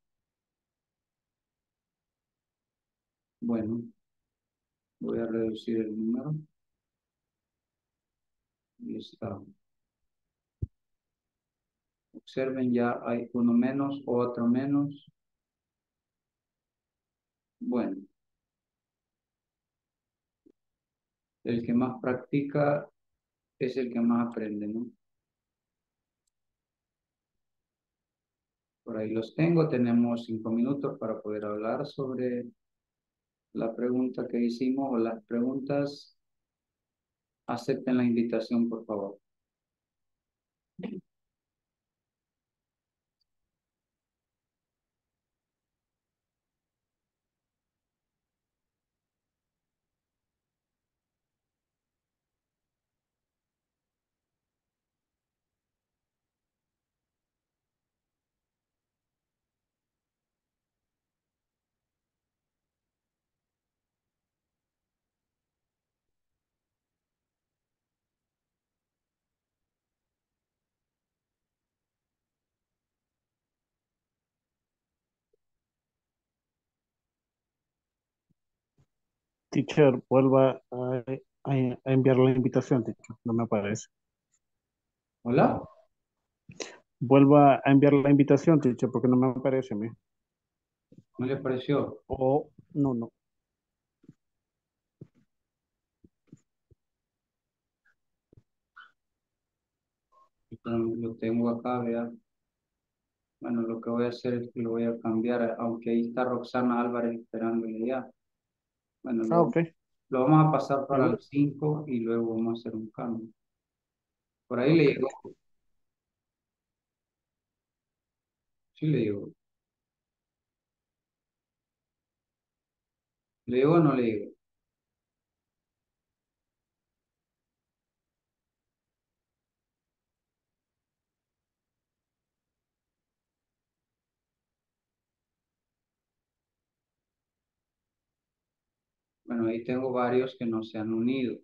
Bueno, voy a reducir el número. Y está. Observen, ya hay uno menos, otro menos. Bueno, el que más practica es el que más aprende, ¿no? Por ahí los tengo. Tenemos 5 minutos para poder hablar sobre la pregunta que hicimos o las preguntas. Acepten la invitación, por favor. Teacher, vuelva a enviar la invitación, teacher. No me aparece. ¿Hola? Vuelva a enviar la invitación, teacher, porque no me aparece a mí. ¿No le pareció? O, no. Lo tengo acá, vea. Bueno, lo que voy a hacer es que lo voy a cambiar, aunque ahí está Roxana Álvarez esperándole ya. Bueno, Ok. lo vamos a pasar para Igual. las 5 y luego vamos a hacer un cambio. Por ahí le Ok. llegó. Sí le llegó. ¿Le llegó o no le llegó? Bueno, ahí tengo varios que no se han unido.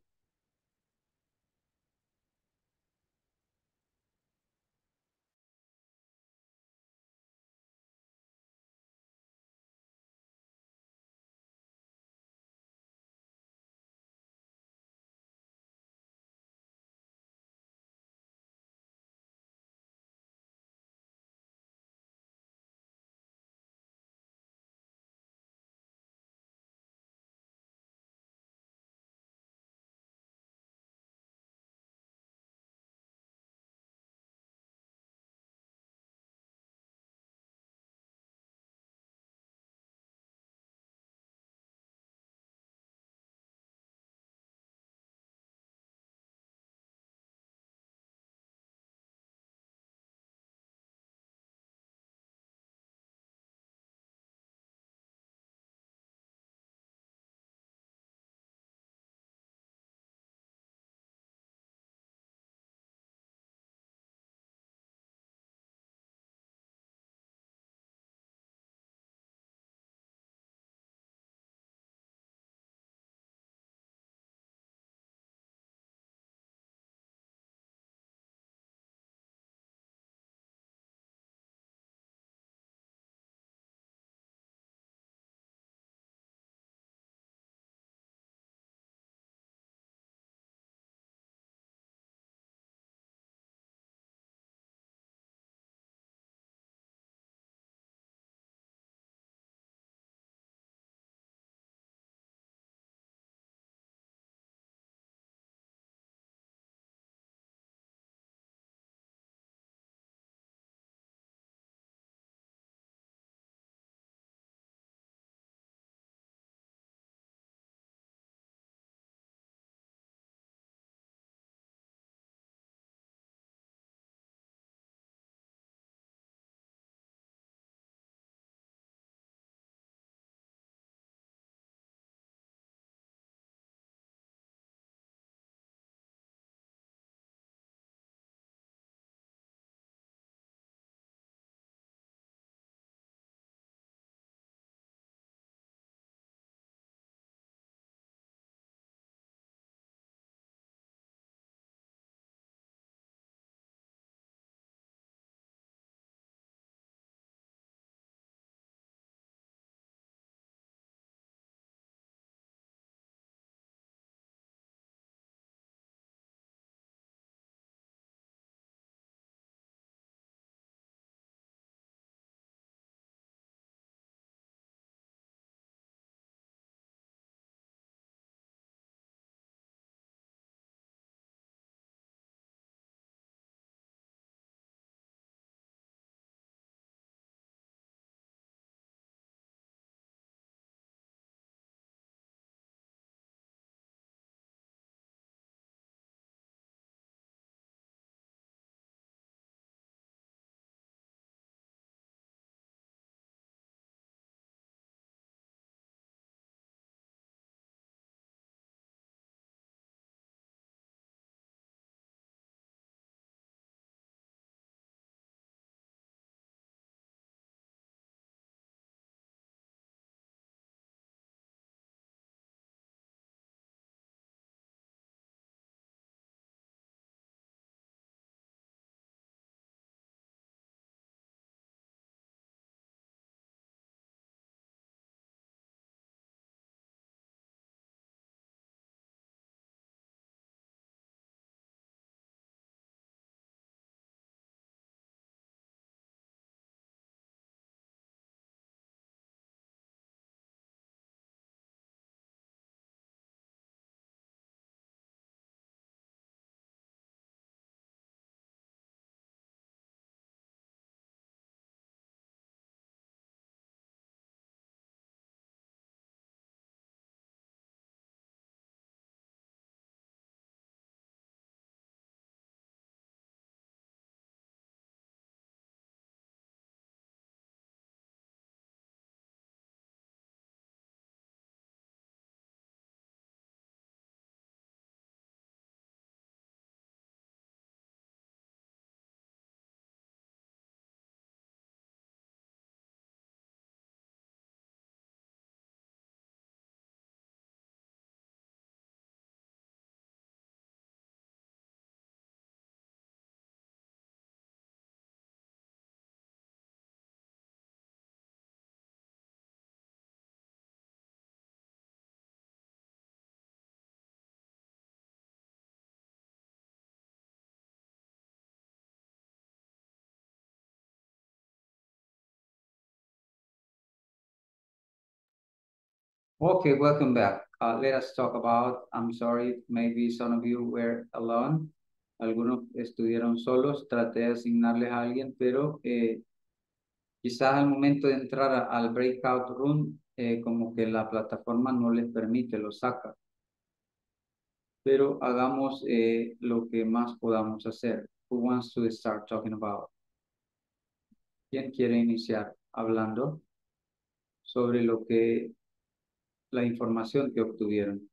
Okay, welcome back. Let us talk about, I'm sorry, maybe some of you were alone. Algunos estuvieron solos, traté de asignarles a alguien, pero quizás al momento de entrar al breakout room, como que la plataforma no les permite, lo saca. Pero hagamos lo que más podamos hacer. Who wants to start talking about? ¿Quién quiere iniciar hablando sobre la información que obtuvieron?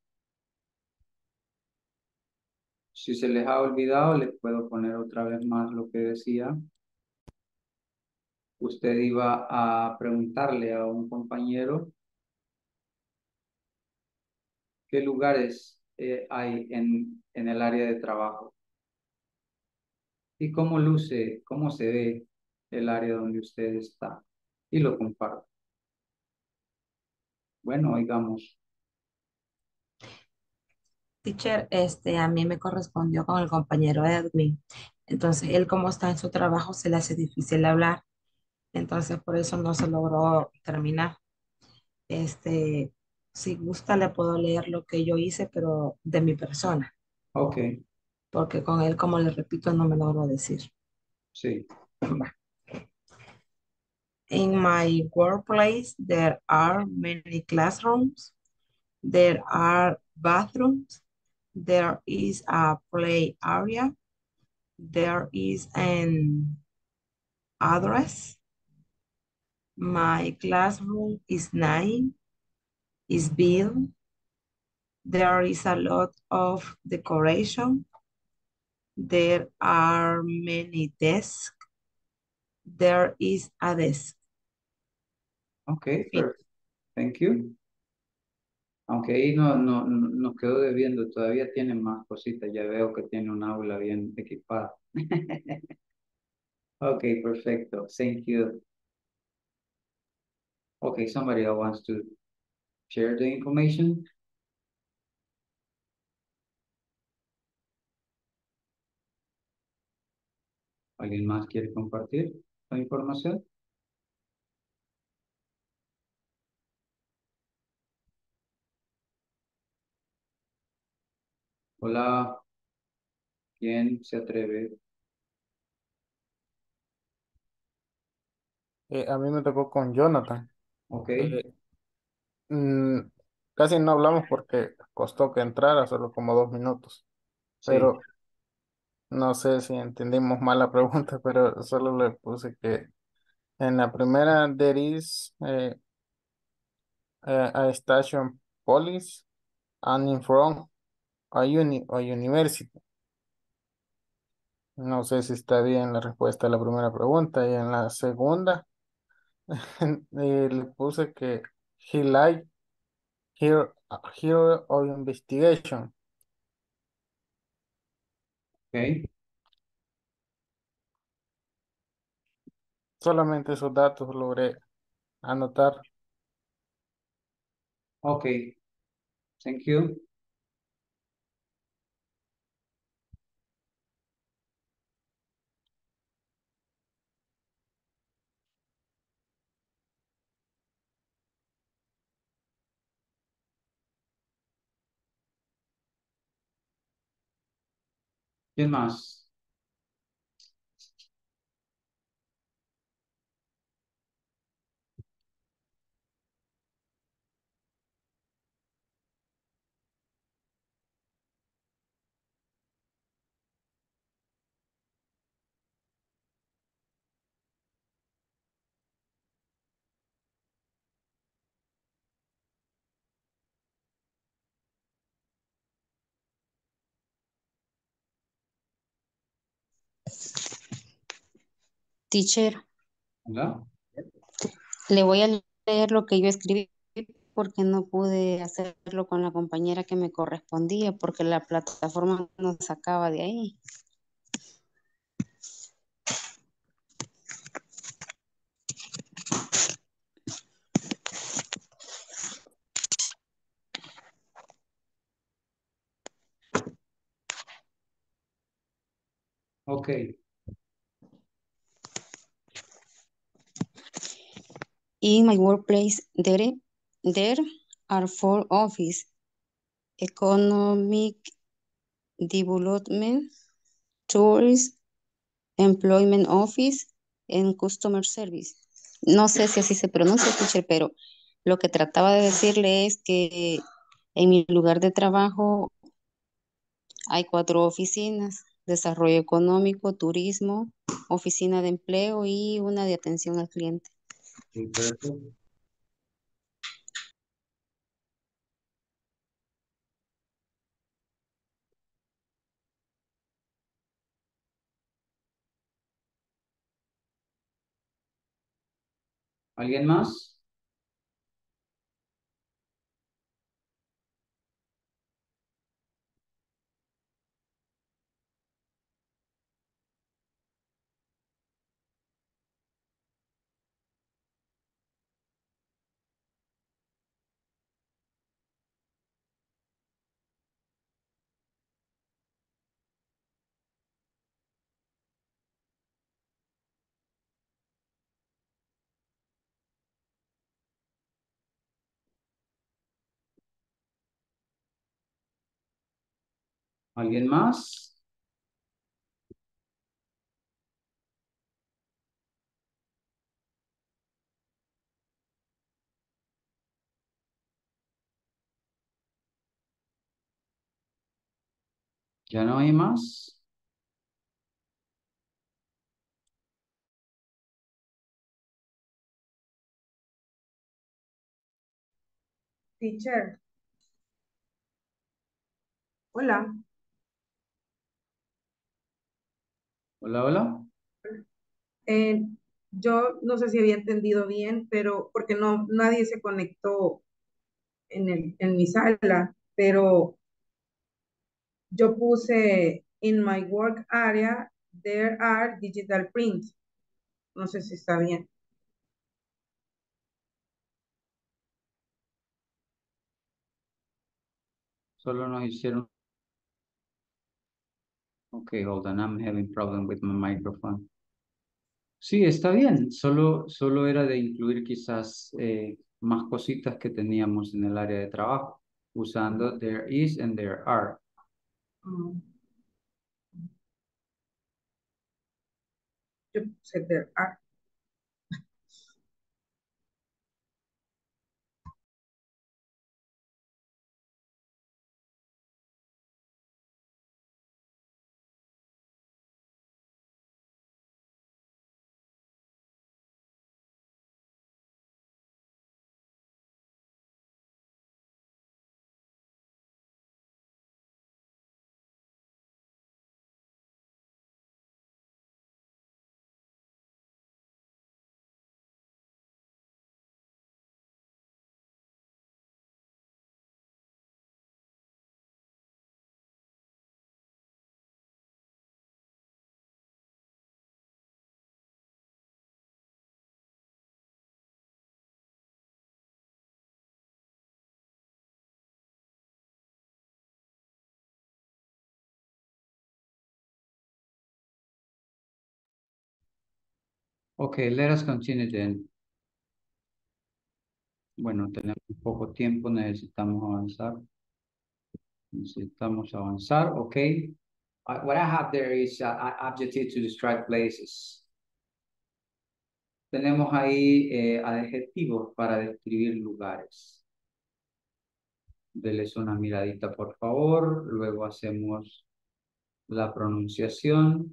Si se les ha olvidado, les puedo poner otra vez más lo que decía. Usted iba a preguntarle a un compañero qué lugares hay en el área de trabajo y cómo luce, cómo se ve el área donde usted está. Y lo comparto. Bueno, oigamos. Teacher, a mí me correspondió con el compañero Edwin. Entonces, él como está en su trabajo, se le hace difícil hablar. Entonces, por eso no se logró terminar. Este, si gusta, le puedo leer lo que yo hice, pero de mi persona, Ok, porque con él, como le repito, no me logró decir. sí. In my workplace, there are many classrooms. There are bathrooms. There is a play area. There is an address. My classroom is built. There is a lot of decoration. There are many desks. There is a desk. Ok, Fin. perfect. Thank you. Aunque ahí nos quedó debiendo, todavía tiene más cositas. Ya veo que tiene un aula bien equipada. Ok, perfecto. Thank you. Okay, somebody else wants to share the information. ¿Alguien más quiere compartir la información? Hola, ¿quién se atreve? A mí me tocó con Jonathan. Ok, Eh, mm, Casi no hablamos porque costó que entrara, solo como 2 minutos. sí. Pero no sé si entendimos mal la pregunta, pero solo le puse que en la primera there is a station police and in front a university. No sé si está bien la respuesta a la primera pregunta. Y en la segunda le puse que he like here, here of investigation. Ok, Solamente esos datos logré anotar. ok. Thank you. ¿Quién más? Teacher, Hola. le voy a leer lo que yo escribí porque no pude hacerlo con la compañera que me correspondía porque la plataforma nos sacaba de ahí. Ok, In my workplace, there are for office, economic development, tourism, employment office, and customer service. No sé si así se pronuncia, teacher, pero lo que trataba de decirle es que en mi lugar de trabajo hay 4 oficinas: desarrollo económico, turismo, oficina de empleo y una de atención al cliente. Sí, perfecto. ¿Alguien más? ¿Alguien más? ¿Ya no hay más? Teacher, hola. Hola, hola. Eh, yo no sé si había entendido bien, pero porque no, nadie se conectó en mi sala, pero yo puse in my work area, there are digital prints. No sé si está bien. Solo nos hicieron... Okay, hold on, I'm having problem with my microphone. Sí, está bien. Solo era de incluir quizás más cositas que teníamos en el área de trabajo, usando there is and there are. Mm, yo puse there are. Okay, let us continue then. Bueno, tenemos poco tiempo, necesitamos avanzar. Necesitamos avanzar, okay. What I have there is adjective to describe places. Tenemos ahí adjetivos para describir lugares. Deles una miradita, por favor. Luego hacemos la pronunciación,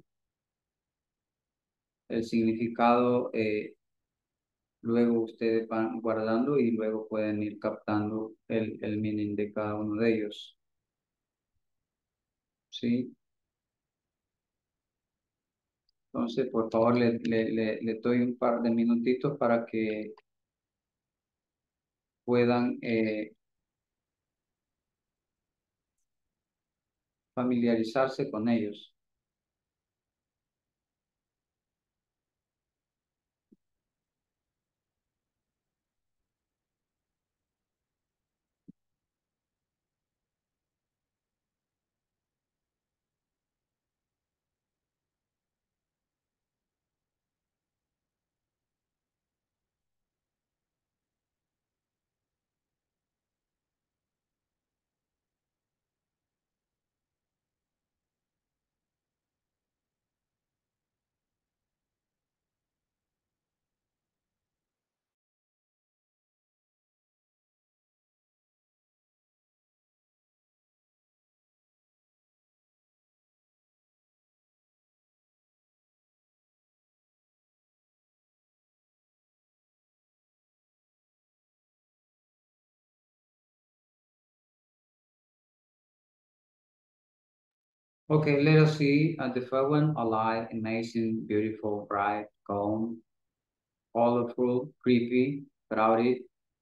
el significado, luego ustedes van guardando y luego pueden ir captando el meaning de cada uno de ellos. ¿Sí? Entonces, por favor, le doy un par de minutitos para que puedan familiarizarse con ellos. Okay, let us see the first one. Alive, amazing, beautiful, bright, calm, colorful, creepy, crowded,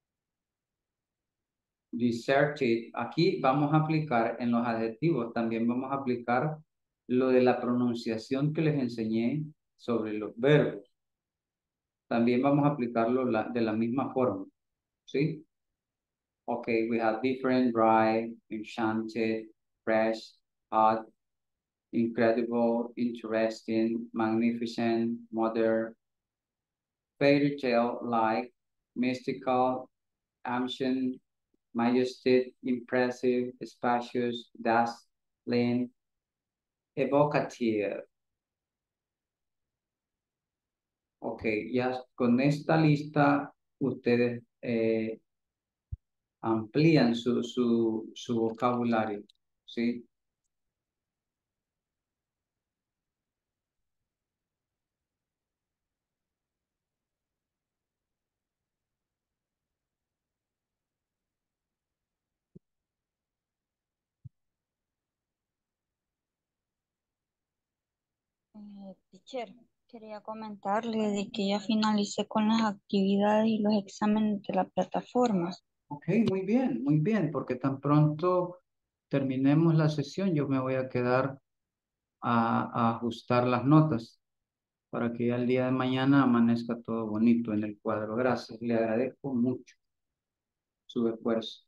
deserted. Aquí vamos a aplicar en los adjetivos, también vamos a aplicar lo de la pronunciación que les enseñé sobre los verbos. También vamos a aplicarlo de la misma forma, ¿sí? Okay, we have different, bright, enchanted, fresh, hot, incredible, interesting, magnificent, modern, fairy tale like, mystical, ancient, majestic, impressive, spacious, dazzling, evocative. Ok, ya con esta lista ustedes amplían su vocabulario, ¿sí? Teacher, quería comentarle de que ya finalicé con las actividades y los exámenes de la plataforma. Ok, muy bien, porque tan pronto terminemos la sesión, yo me voy a quedar a ajustar las notas para que ya el día de mañana amanezca todo bonito en el cuadro. Gracias, le agradezco mucho su esfuerzo.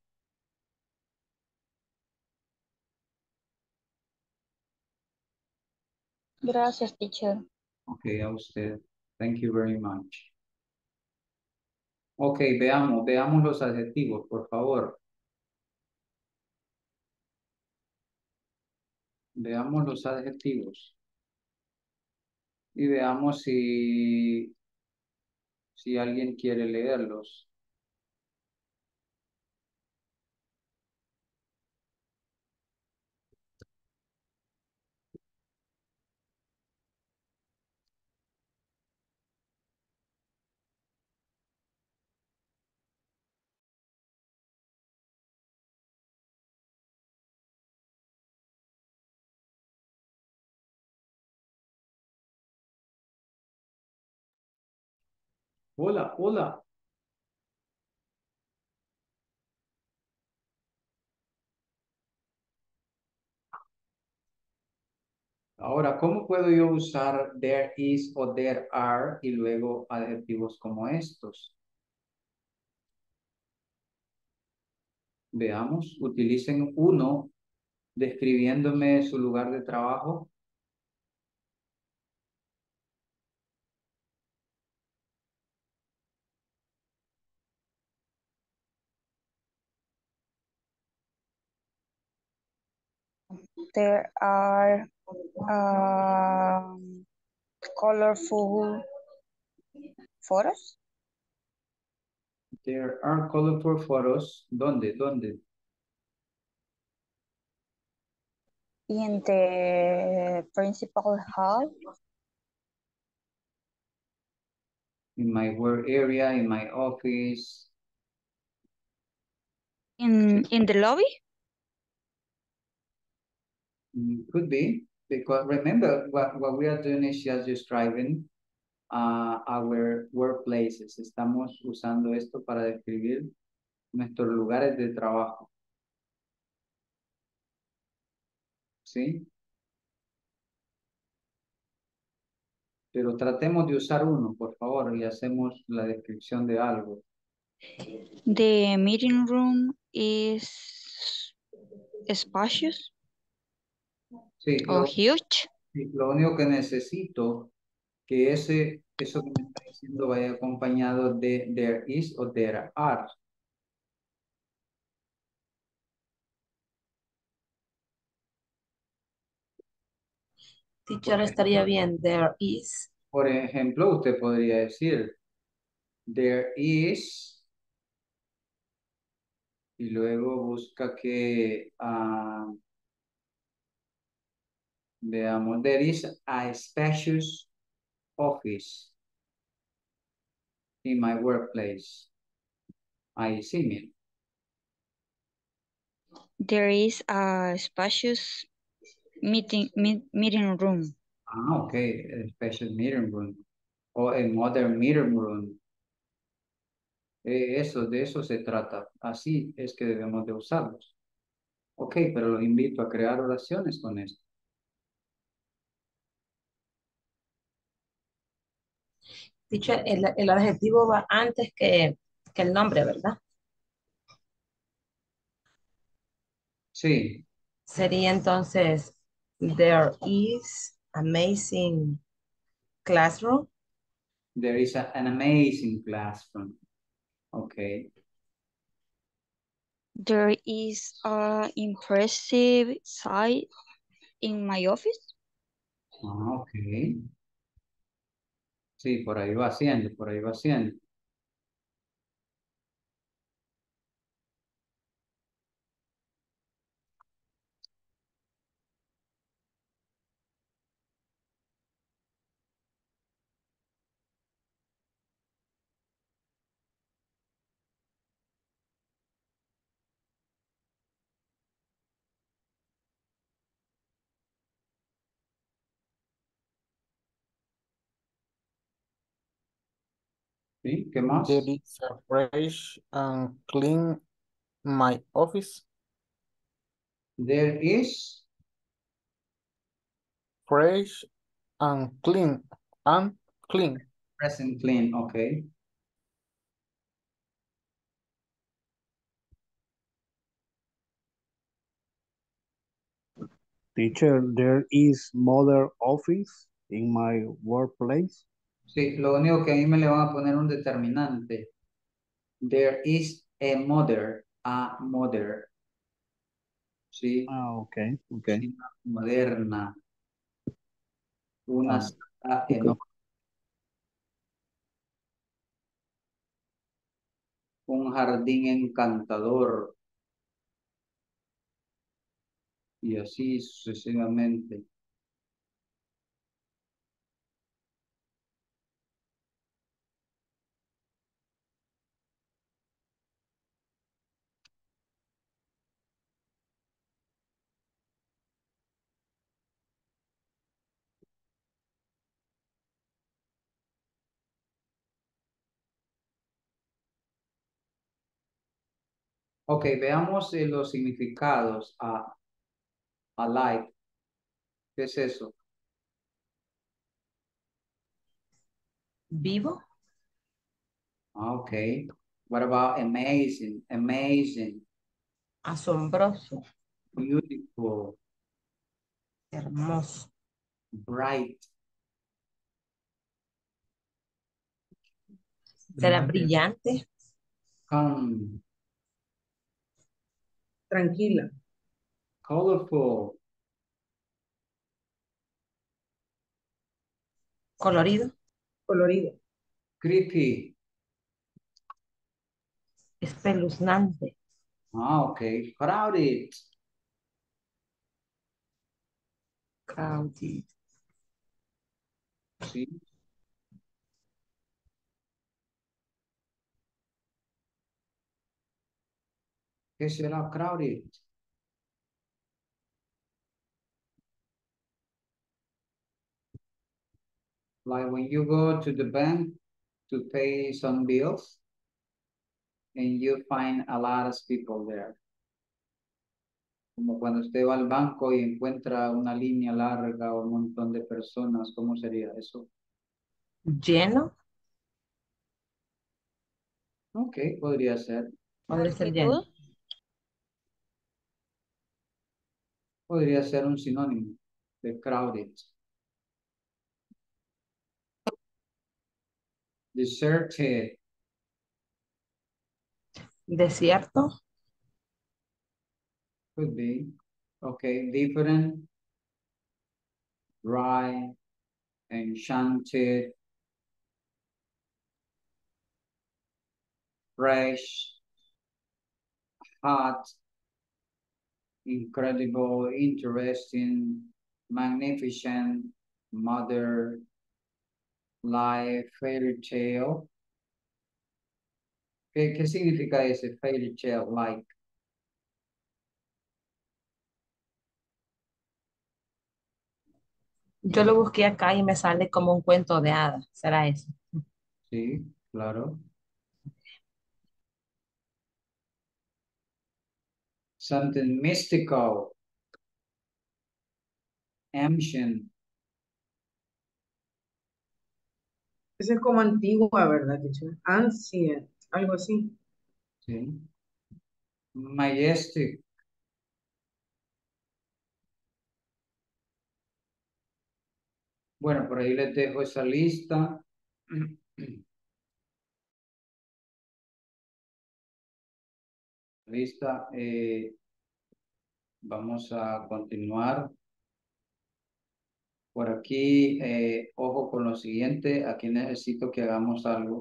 Gracias, teacher. Ok, a usted. Thank you very much. Ok, veamos los adjetivos, por favor. Veamos los adjetivos. Y veamos si alguien quiere leerlos. Hola, hola. Ahora, ¿cómo puedo yo usar there is o there are y luego adjetivos como estos? Veamos, utilicen uno describiéndome su lugar de trabajo. There are colorful photos There are colorful photos. ¿Dónde? ¿Dónde? in the principal hall. In my work area, in my office. In the lobby. Could be, because remember what we are doing is just describing our workplaces. Estamos usando esto para describir nuestros lugares de trabajo. ¿Sí? Pero tratemos de usar uno, por favor, y hacemos la descripción de algo. The meeting room is spacious Sí, or huge. lo único que necesito que eso que me está diciendo vaya acompañado de there is o there are. Teacher, estaría bien. There is. Por ejemplo, usted podría decir there is y luego busca que veamos, there is a spacious office in my workplace. Ahí sí, mire. There is a spacious Meeting room. Ah, ok, a special meeting room. O a modern meeting room. Eso, de eso se trata. Así es que debemos de usarlos. Ok, pero los invito a crear oraciones con esto. Teacher, el adjetivo va antes que el nombre, ¿verdad? Sí, Sería entonces, there is amazing classroom. there is an amazing classroom. Ok, There is a impressive sight in my office. ok. Sí, por ahí va haciendo, por ahí va haciendo. ¿Sí? ¿Qué There más? is a fresh and clean my office. There is, Fresh and clean. And clean. present clean, ok. Teacher, there is mother office in my workplace. Sí, lo único que ahí me le van a poner un determinante. There is a mother, ¿sí? Ah, ok, ok. Sí, moderna, una Ah, sala ok. un jardín encantador y así sucesivamente. Ok, veamos los significados a like. ¿Qué es eso? Vivo, Ah, ok. What about amazing? Amazing, asombroso, beautiful, hermoso. bright, Será brillante, calm, Tranquila, colorful, colorido, colorido, creepy. espeluznante, Ah, ok. Crowded. crowded, Sí. ¿Qué será crowded? Like when you go to the bank to pay some bills and you find a lot of people there. Como cuando usted va al banco y encuentra una línea larga o un montón de personas, ¿cómo sería eso? lleno, Ok, podría ser. podría ser lleno. Multitud. Podría ser un sinónimo de crowded. Deserted. Desierto, Could be. Okay, different. Dry. Enchanted. Fresh. Hot. Incredible. Interesting. Magnificent. Mother. Life. Fairy tale. ¿Qué significa ese fairy tale like? Yo lo busqué acá y me sale como un cuento de hadas. ¿Será eso? Sí, claro. Something mystical, ancient. Ese es como antigua, ¿verdad, teacher? Ancient, algo así. Sí. Majestic. Bueno, por ahí les dejo esa lista. Lista. Vamos a continuar. Por aquí, ojo con lo siguiente. Aquí necesito que hagamos algo.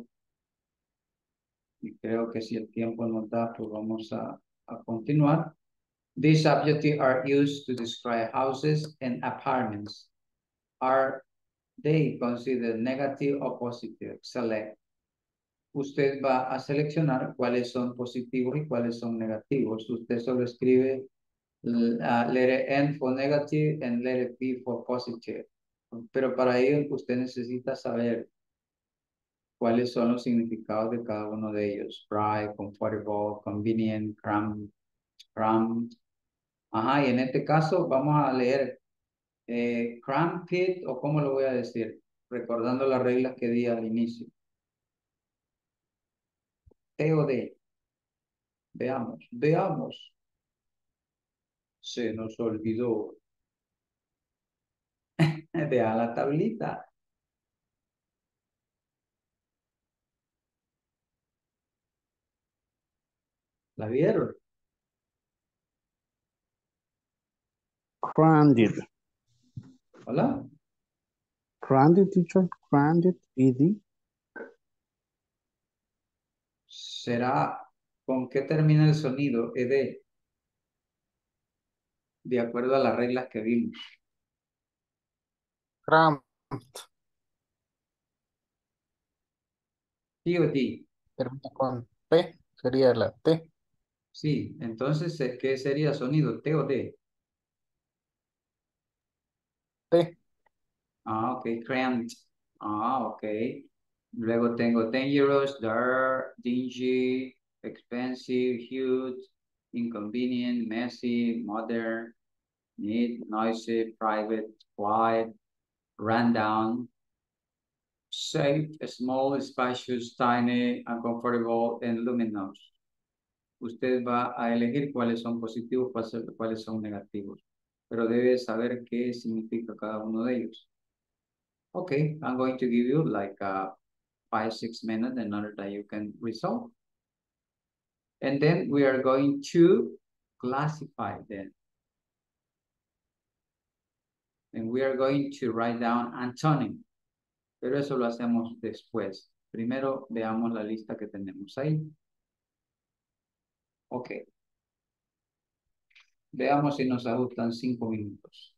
Y creo que si el tiempo nos da, pues vamos a continuar. These adjectives are used to describe houses and apartments. Are they considered negative or positive? Select. Usted va a seleccionar cuáles son positivos y cuáles son negativos. Usted solo escribe letter N for negative and letter P for positive. Pero para ello usted necesita saber cuáles son los significados de cada uno de ellos. Bright, comfortable, convenient, cramped. Ajá, y en este caso vamos a leer cramped, o cómo lo voy a decir, recordando las reglas que di al inicio. T o D. Veamos. Se nos olvidó. Vea la tablita. ¿La vieron? Grounded. ¿Hola? Grounded, teacher. Grounded, ED. ¿Será con qué termina el sonido ed? De acuerdo a las reglas que vimos. Cramped. ¿Sí o D? Termina con P. Sería la T. Sí, entonces, ¿qué sería sonido? ¿T o D? T. Ah, ok, cramped. Ah, ok. Luego tengo dangerous, dark, dingy, expensive, huge, inconvenient, messy, modern, neat, noisy, private, quiet, rundown, safe, small, spacious, tiny, uncomfortable, and luminous. Usted va a elegir cuáles son positivos, cuáles son negativos, pero debe saber qué significa cada uno de ellos. Okay, I'm going to give you like 5-6 minutes in order that you can resolve. And then we are going to classify them. And we are going to write down antonym. Pero eso lo hacemos después. Primero veamos la lista que tenemos ahí. Ok. Veamos si nos ajustan 5 minutos.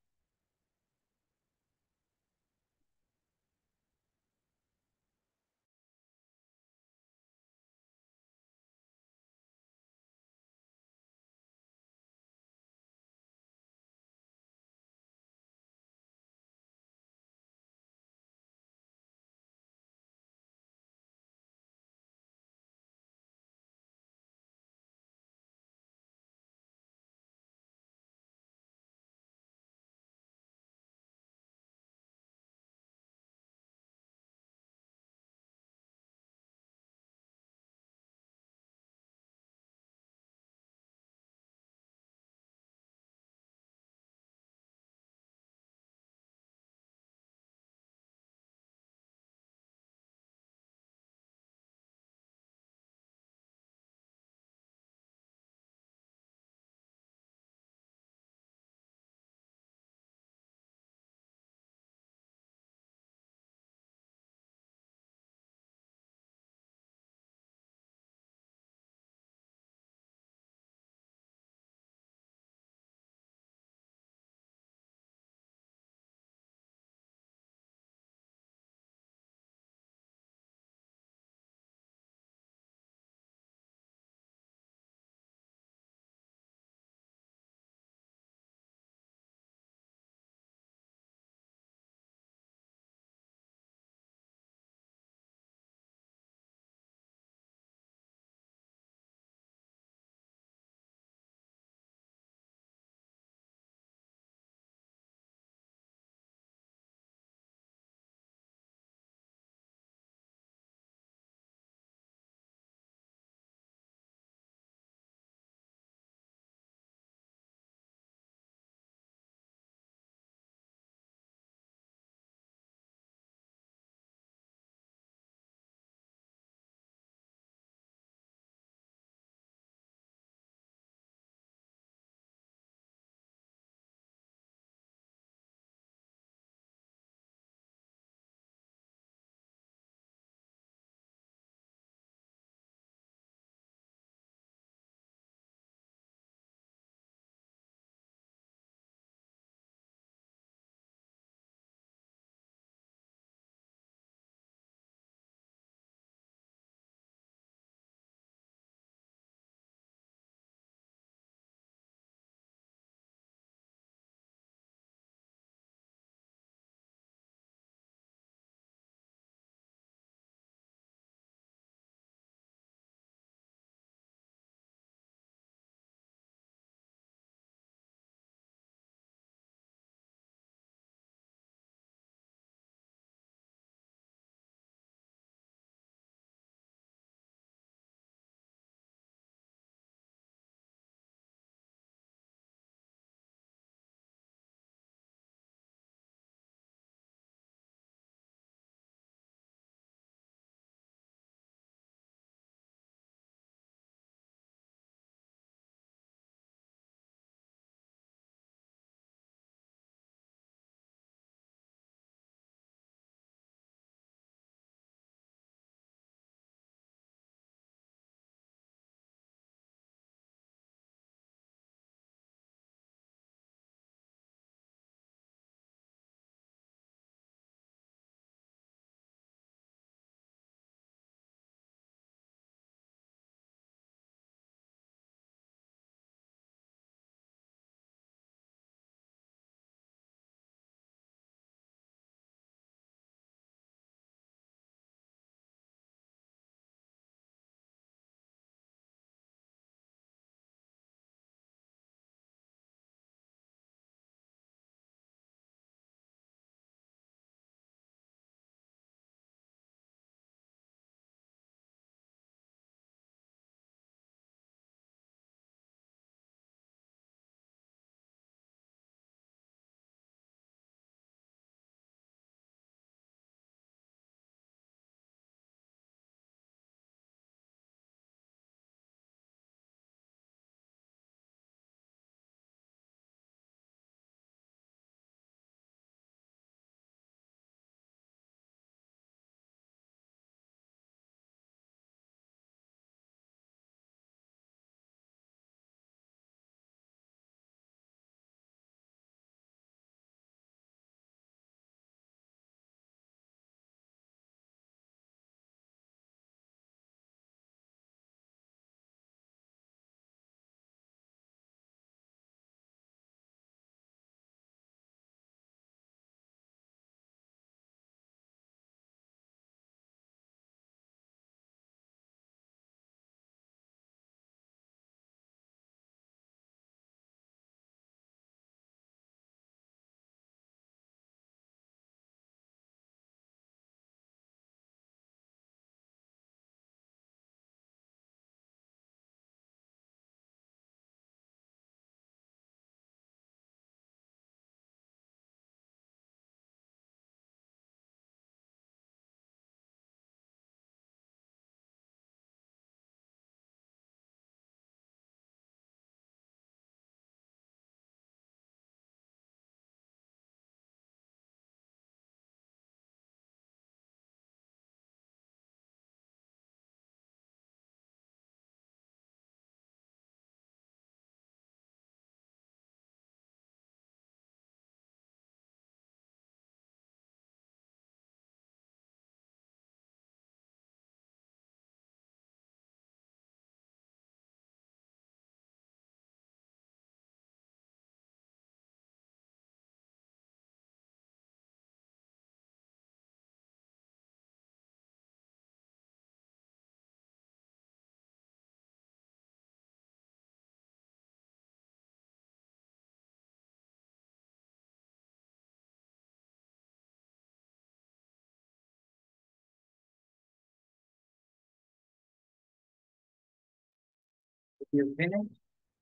You finished?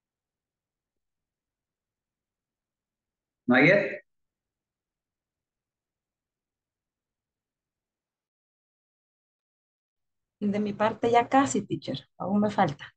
Not yet? De mi parte ya casi, teacher. Aún me falta.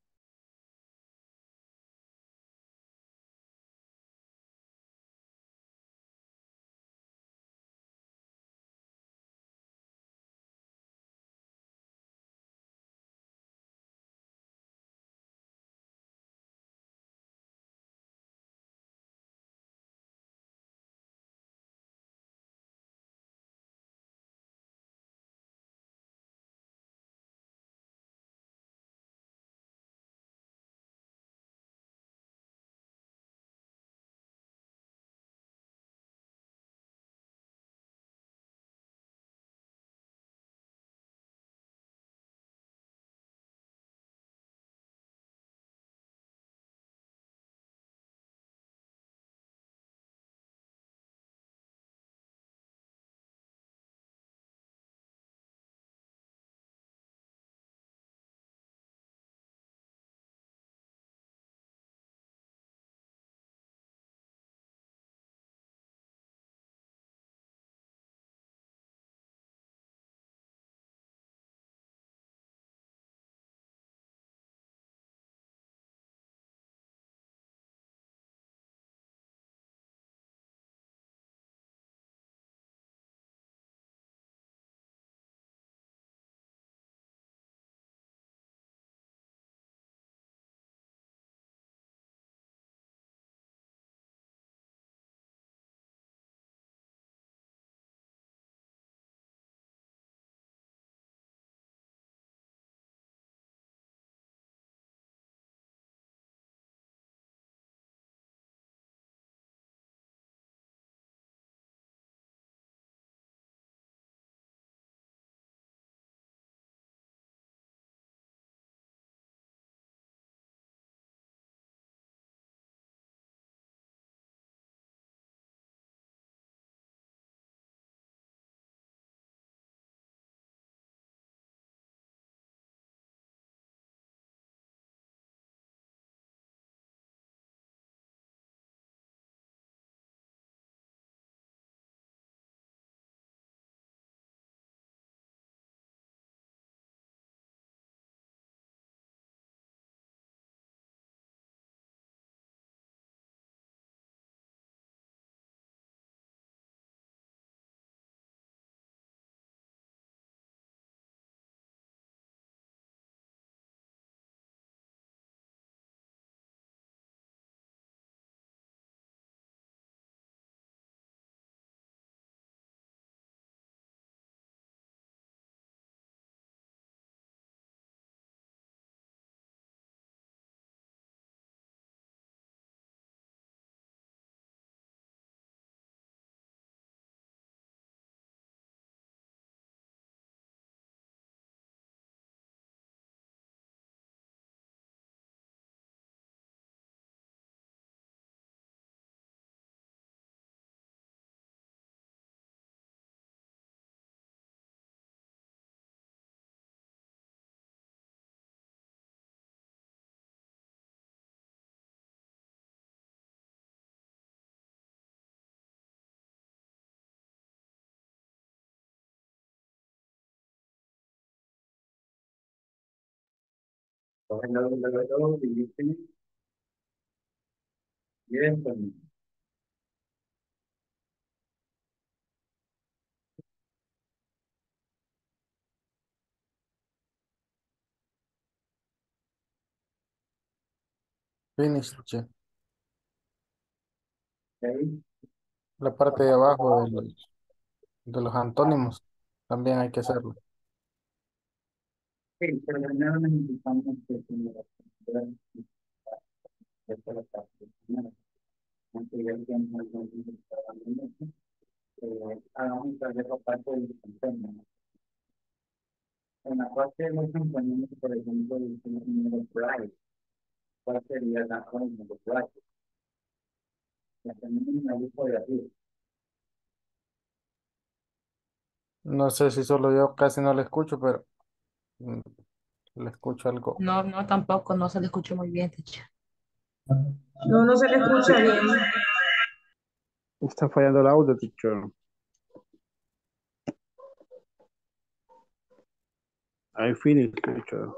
Hello, hello, hello. Did you finish? Yes or no? Finish, teacher. Okay. La parte de abajo de los antónimos también hay que hacerlo. Sí, pero primero necesitamos que se nos esto lo está funcionando. Aunque ya tienen algún tipo de tratamiento, hagamos tal vez la parte del desempeño. En la parte de los desempeños, por ejemplo, el número price, ¿cuál sería la forma de price? La tenemos en la lista de arriba. No sé si solo yo casi no lo escucho, pero Le escucho algo. No, no, tampoco, no se le escuchó muy bien, teacher. No, no se le escucha bien. Está fallando el audio, teacher. I finished, teacher.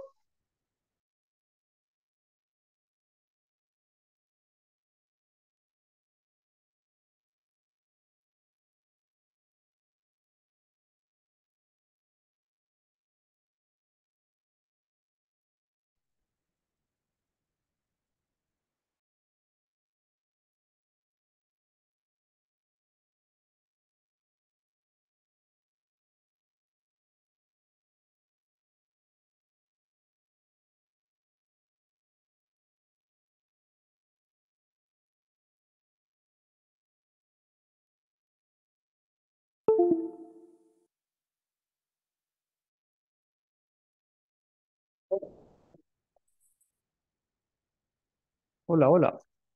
Hola, hola.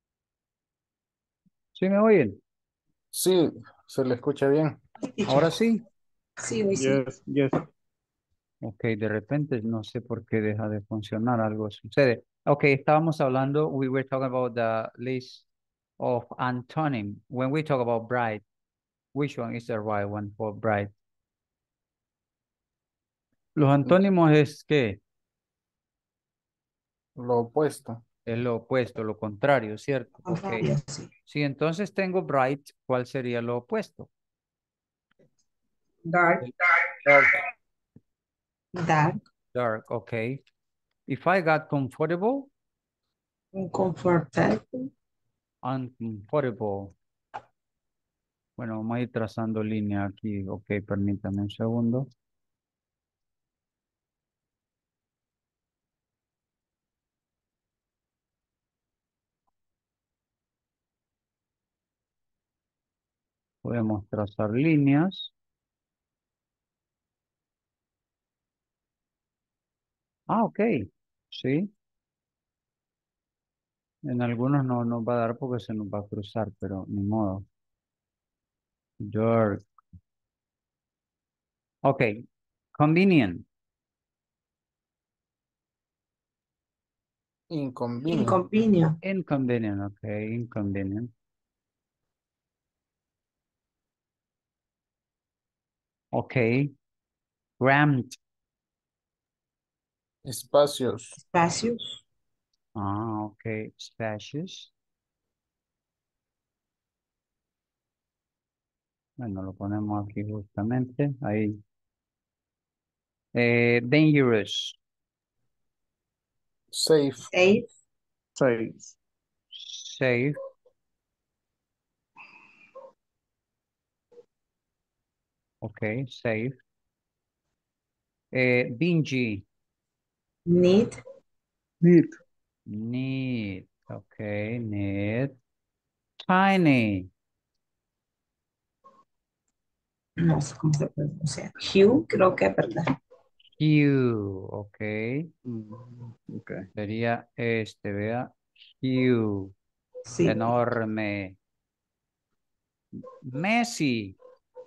¿Sí me oyen? Sí, se le escucha bien. Sí, teacher. Ahora sí. Sí, hoy sí. Yes, yes. Ok, de repente no sé por qué deja de funcionar, algo sucede. Ok, estábamos hablando, we were talking about the list of antonym. When we talk about bright, which one is the right one for bright? Los antónimos es ¿qué? Lo opuesto. Es lo opuesto, lo contrario, ¿cierto? Ok. Contrario, sí. Si entonces tengo bright, ¿cuál sería lo opuesto? Dark, Dark. Dark, Dark, ok. If I got comfortable, uncomfortable, uncomfortable. Bueno, vamos a ir trazando línea aquí. Ok, permítame un segundo. Podemos trazar líneas. Ah, ok. Sí. En algunos no nos va a dar porque se nos va a cruzar, pero ni modo. Dark. Ok. Convenient. Inconvenient. inconvenient, Inconvenient. Ok. Inconvenient. Ok. Cramped. Espacios. espacios, Ah, ok. Spacious. Bueno, lo ponemos aquí justamente. Ahí. Dangerous. Safe. safe, Seis. Safe. Ok. Safe. Dingy. neat, Neat. Neat. Ok. Neat. Tiny. no sé cómo se pronuncia. Hue, creo que es verdad. Hue. Ok. Okay. Sería este, vea. Hue. Sí, Enorme. Messy.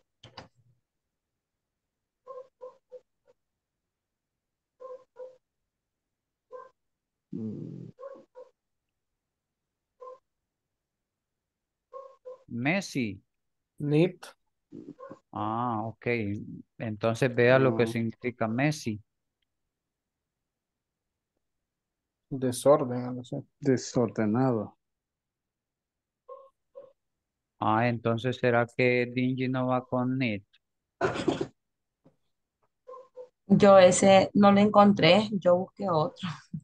Mm, Messy. Neat. Ah, ok. Entonces vea lo que mm, significa Messi. Desorden. No sé. Desordenado. Ah, entonces ¿será que Dingy no va con Neat? yo ese no lo encontré, yo busqué otro.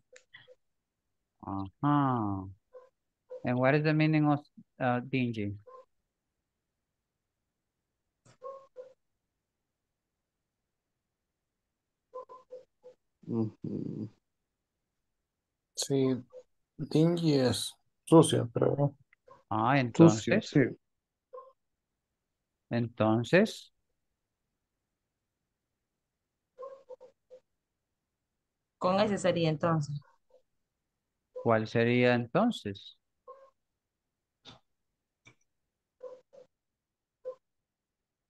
Ajá. And what is the meaning of dingy? Ujú. Sí, dingy es sucio, pero Ah, Sucio, sí. entonces, Con ese sería entonces. ¿cuál sería entonces?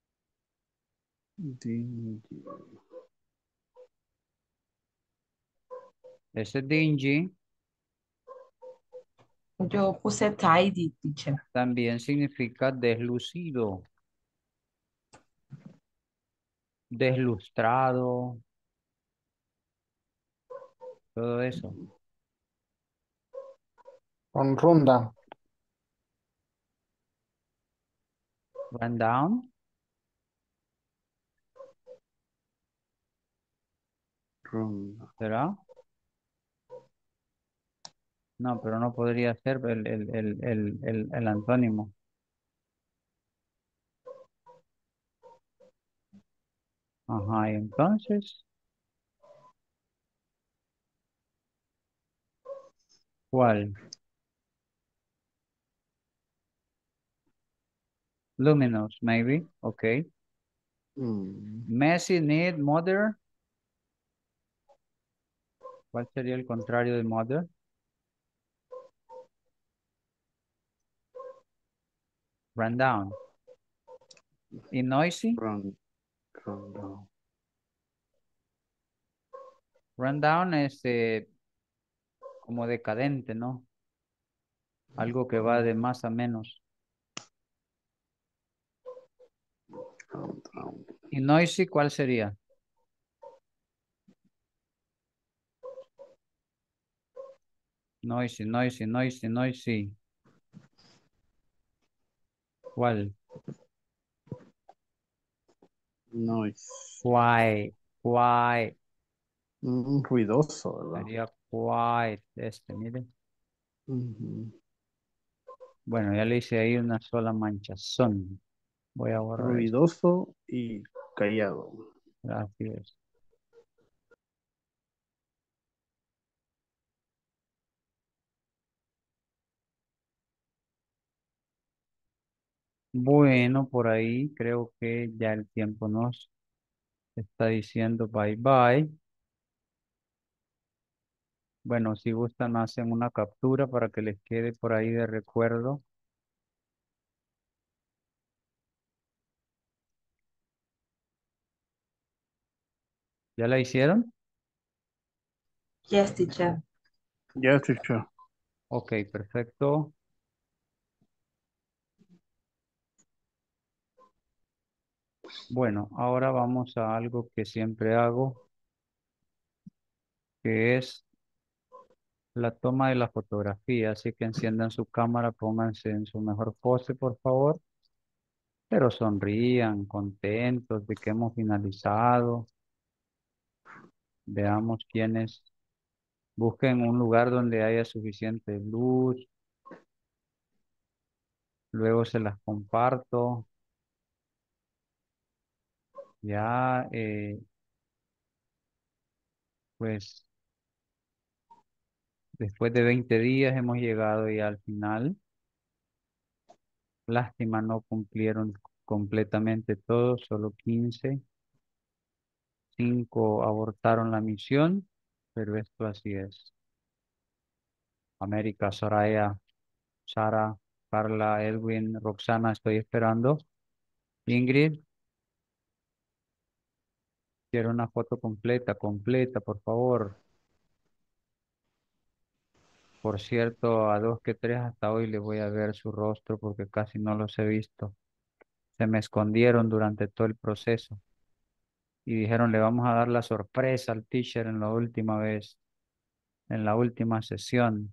Dingy. Ese dingy Yo puse tidy, teacher. también significa deslucido, deslustrado, todo eso. Con runda. Run down, Ronda. ¿será? No, pero no podría ser el antónimo. Ajá, y entonces, ¿cuál? Luminous, maybe. Okay. Mm, Messy, neat, mother. ¿Cuál sería el contrario de mother? Run down. Y noisy. run, down. Run down es como decadente, ¿no? Algo que va de más a menos. Down. ¿Y noisy cuál sería? Noisy, noisy, noisy, noisy. ¿Cuál? Noise. Quiet, quiet. Ruidoso, ¿verdad? Sería quiet. Mire. Ujú. Bueno, ya le hice ahí una sola manchazón. Voy a borrar esto. Ruidoso y callado. Gracias. Bueno, por ahí creo que ya el tiempo nos está diciendo bye bye. Bueno, si gustan, hacen una captura para que les quede por ahí de recuerdo. ¿Ya la hicieron? Yes, teacher. Ya, teacher. Ok, perfecto. Bueno, ahora vamos a algo que siempre hago, que es la toma de la fotografía. Así que enciendan su cámara, pónganse en su mejor pose, por favor. Pero sonrían, contentos de que hemos finalizado. Veamos quiénes. Busquen un lugar donde haya suficiente luz. Luego se las comparto. Ya, pues después de 20 días hemos llegado ya al final. Lástima, no cumplieron completamente todos, solo 15. 5 abortaron la misión, pero esto así es. América, Soraya, Sara, Carla, Edwin, Roxana, estoy esperando. Ingrid, quiero una foto completa, completa, por favor. Por cierto, a dos que tres hasta hoy les voy a ver su rostro porque casi no los he visto. Se me escondieron durante todo el proceso y dijeron, le vamos a dar la sorpresa al teacher en la última vez, en la última sesión.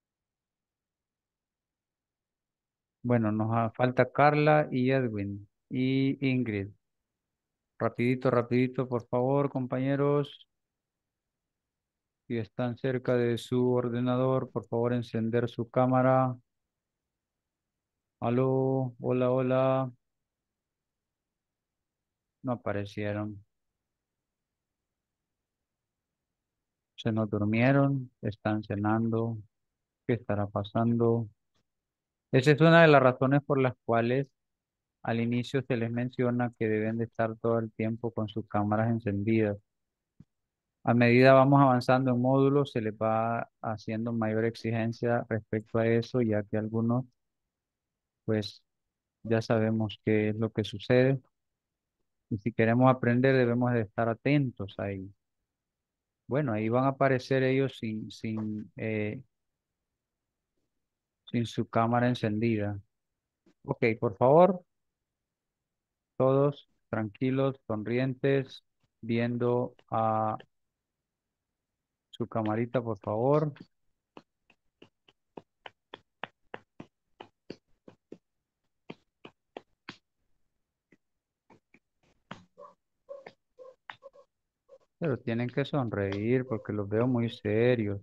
Bueno, falta Carla y Edwin y Ingrid. Rapidito, rapidito, por favor, compañeros. Si están cerca de su ordenador, por favor, encender su cámara. Aló, hola, hola. No aparecieron. Se nos durmieron, están cenando. ¿Qué estará pasando? Esa es una de las razones por las cuales al inicio se les menciona que deben de estar todo el tiempo con sus cámaras encendidas. A medida vamos avanzando en módulos, se les va haciendo mayor exigencia respecto a eso, ya que algunos, pues, ya sabemos qué es lo que sucede. Y si queremos aprender, debemos de estar atentos ahí. Bueno, ahí van a aparecer ellos sin su cámara encendida. Ok, por favor, todos tranquilos, sonrientes, viendo a su camarita, por favor. Pero tienen que sonreír porque los veo muy serios.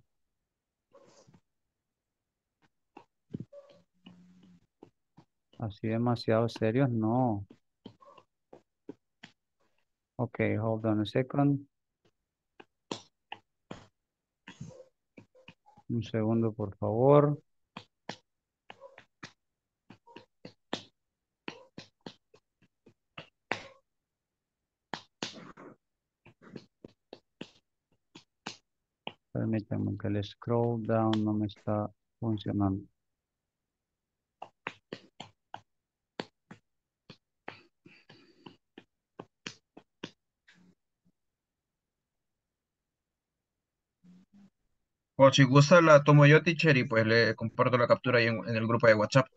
Así demasiado serios, no. Ok, hold on a second. Un segundo, por favor. Permítanme que el scroll down no me está funcionando. O si gusta la tomo yo, teacher, y pues le comparto la captura ahí en el grupo de WhatsApp.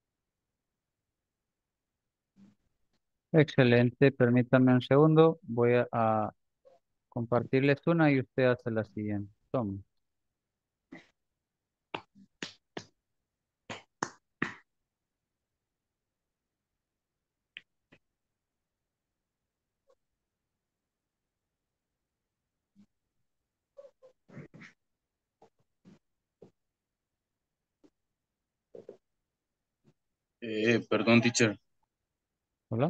Excelente, permítanme un segundo. Voy a compartirles una y usted hace la siguiente. Toma. Perdón, teacher. Hola.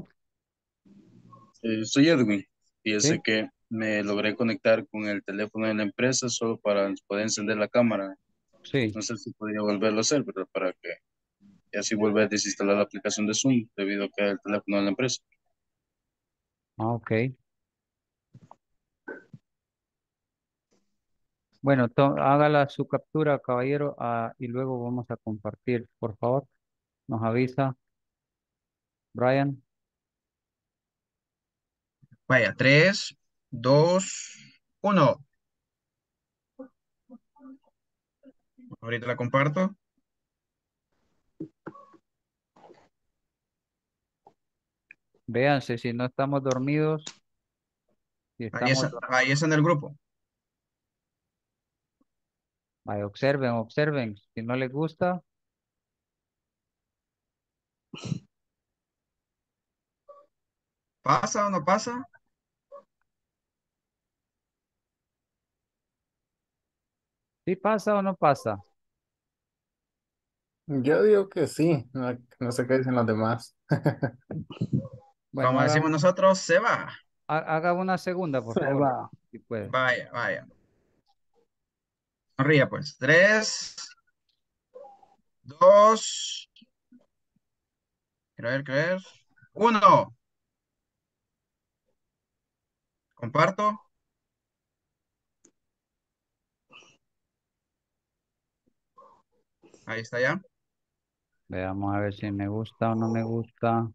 Soy Edwin. Fíjese Sí. que me logré conectar con el teléfono de la empresa solo para poder encender la cámara. Sí. No sé si podría volverlo a hacer, ¿verdad? Para que y así volver a desinstalar la aplicación de Zoom debido a que es el teléfono de la empresa. Ah, ok. Bueno, hágala su captura, caballero, y luego vamos a compartir. Por favor, nos avisa, Brian. Vaya, 3, 2, 1. Ahorita la comparto. Véanse si no estamos dormidos. Si estamos Ahí está en el grupo. ahí, observen, observen. Si no les gusta, ¿Pasa o no pasa? ¿sí pasa o no pasa? Yo digo que sí, no, no sé qué dicen los demás. Bueno, Como decimos nosotros, se va. haga una segunda, por Se favor, va. si puede. Vaya, vaya. Sonría pues. 3, 2, creer. 1. Comparto. Ahí está ya. Veamos a ver si me gusta o no me gusta.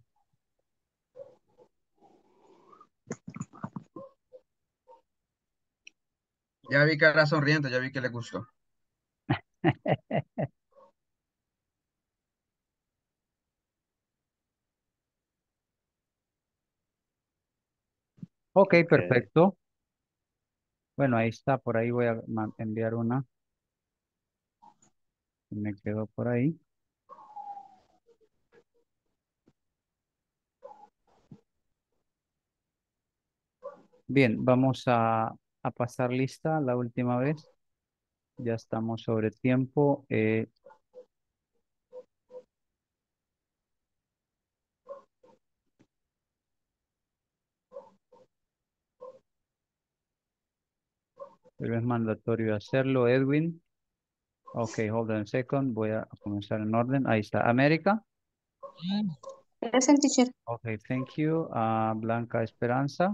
Ya vi que era sonriente, ya vi que le gustó. Ok, Ok. perfecto. Bueno, ahí está, por ahí voy a enviar una. Me quedó por ahí. Bien, vamos a pasar lista la última vez. Ya estamos sobre tiempo. Pero es mandatorio hacerlo, Edwin. Ok, hold on a second. Voy a comenzar en orden. Ahí está. América. Present, teacher. Ok, thank you. Blanca Esperanza.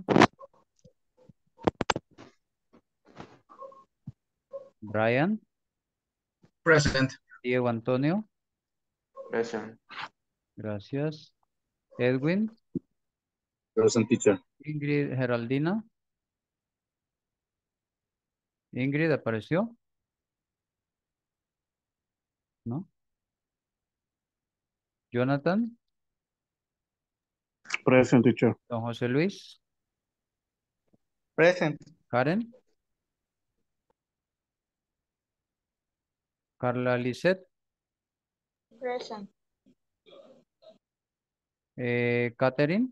Brian. Present. Diego Antonio. Present. Gracias. Edwin. Present, teacher. Ingrid Geraldina. Ingrid apareció, ¿no? Jonathan, Present, teacher. don José Luis, Present. Karen, Carla Lisette, Present. Catherine,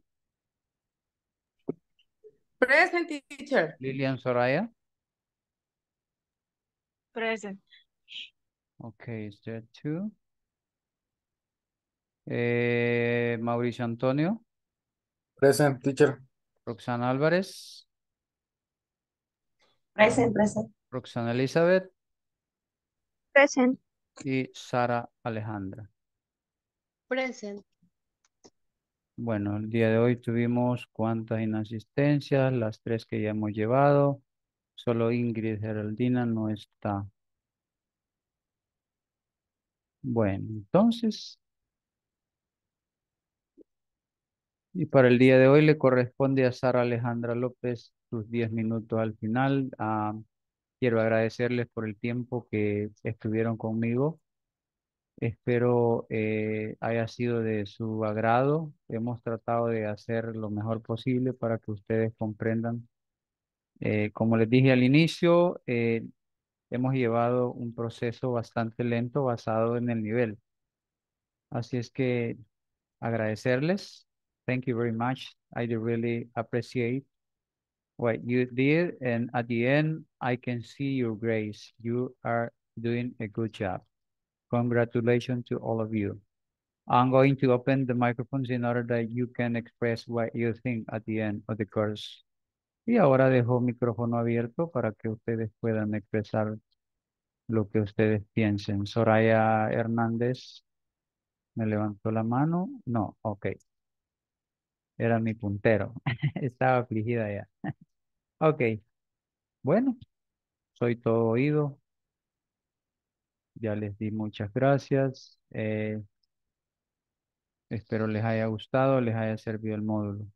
Present, teacher. Lilian Soraya. Present. Okay, is there two? Mauricio Antonio, Present, teacher. Roxana Álvarez, Present, present. Roxana Elizabeth Present. y Sara Alejandra. Present. Bueno, el día de hoy tuvimos cuántas inasistencias, las 3 que ya hemos llevado. Solo Ingrid Geraldina no está. Bueno, entonces, y para el día de hoy le corresponde a Sara Alejandra López sus 10 minutos al final. Quiero agradecerles por el tiempo que estuvieron conmigo. Espero haya sido de su agrado. Hemos tratado de hacer lo mejor posible para que ustedes comprendan. Como les dije al inicio, hemos llevado un proceso bastante lento basado en el nivel. Así es que agradecerles. Thank you very much. I do really appreciate what you did. And at the end, I can see your grace. You are doing a good job. Congratulations to all of you. I'm going to open the microphones in order that you can express what you think at the end of the course. Y ahora dejo micrófono abierto para que ustedes puedan expresar lo que ustedes piensen. Soraya Hernández me levantó la mano. No, ok. Era mi puntero. Estaba afligida ya. Ok. Bueno, soy todo oído. Ya les di muchas gracias. Espero les haya gustado, les haya servido el módulo.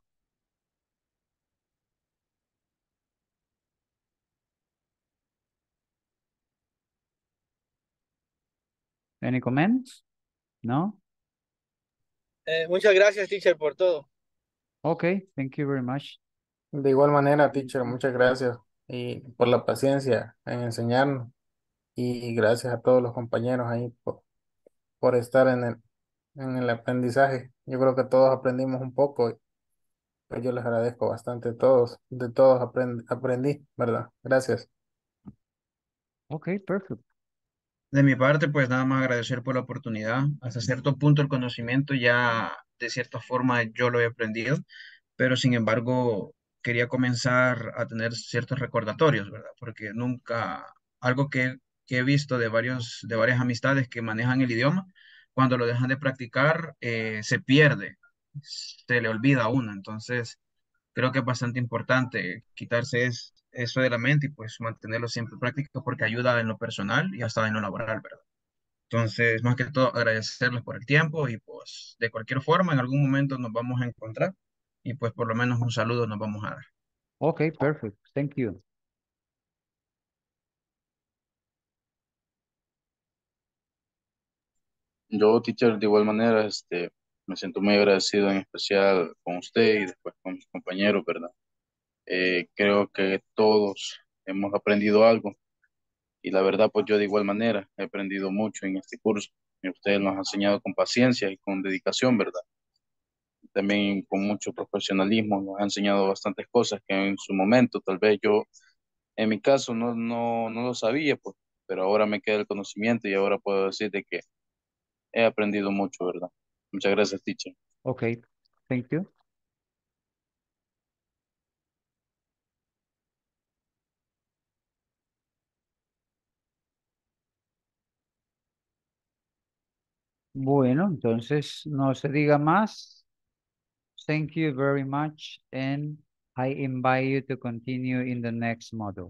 Any comments? No? Muchas gracias, teacher, por todo. Okay, thank you very much. De igual manera, teacher, muchas gracias y por la paciencia en enseñarnos y gracias a todos los compañeros ahí por estar en el aprendizaje. Yo creo que todos aprendimos un poco y pues yo les agradezco bastante a todos, de todos aprendí, ¿verdad? Gracias. Okay, perfect. De mi parte, pues nada más agradecer por la oportunidad. Hasta cierto punto el conocimiento ya de cierta forma yo lo he aprendido, pero sin embargo quería comenzar a tener ciertos recordatorios, ¿verdad? Porque nunca, algo que he visto de varias amistades que manejan el idioma, cuando lo dejan de practicar, se pierde, se le olvida a uno. Entonces, creo que es bastante importante quitarse eso de la mente y pues mantenerlo siempre práctico porque ayuda en lo personal y hasta en lo laboral, ¿verdad? Entonces, más que todo, agradecerles por el tiempo y pues de cualquier forma, en algún momento nos vamos a encontrar y pues por lo menos un saludo nos vamos a dar. Okay, perfect. Thank you. Yo, teacher, de igual manera, me siento muy agradecido en especial con usted y después con mis compañeros, ¿verdad? Creo que todos hemos aprendido algo y la verdad, pues yo de igual manera he aprendido mucho en este curso y ustedes nos han enseñado con paciencia y con dedicación, ¿verdad? También con mucho profesionalismo, nos han enseñado bastantes cosas que en su momento tal vez yo, en mi caso, no lo sabía, pues, pero ahora me queda el conocimiento y ahora puedo decir de que he aprendido mucho, ¿verdad? Muchas gracias, teacher. Okay, thank you. Bueno, entonces no se diga más. Thank you very much and I invite you to continue in the next module.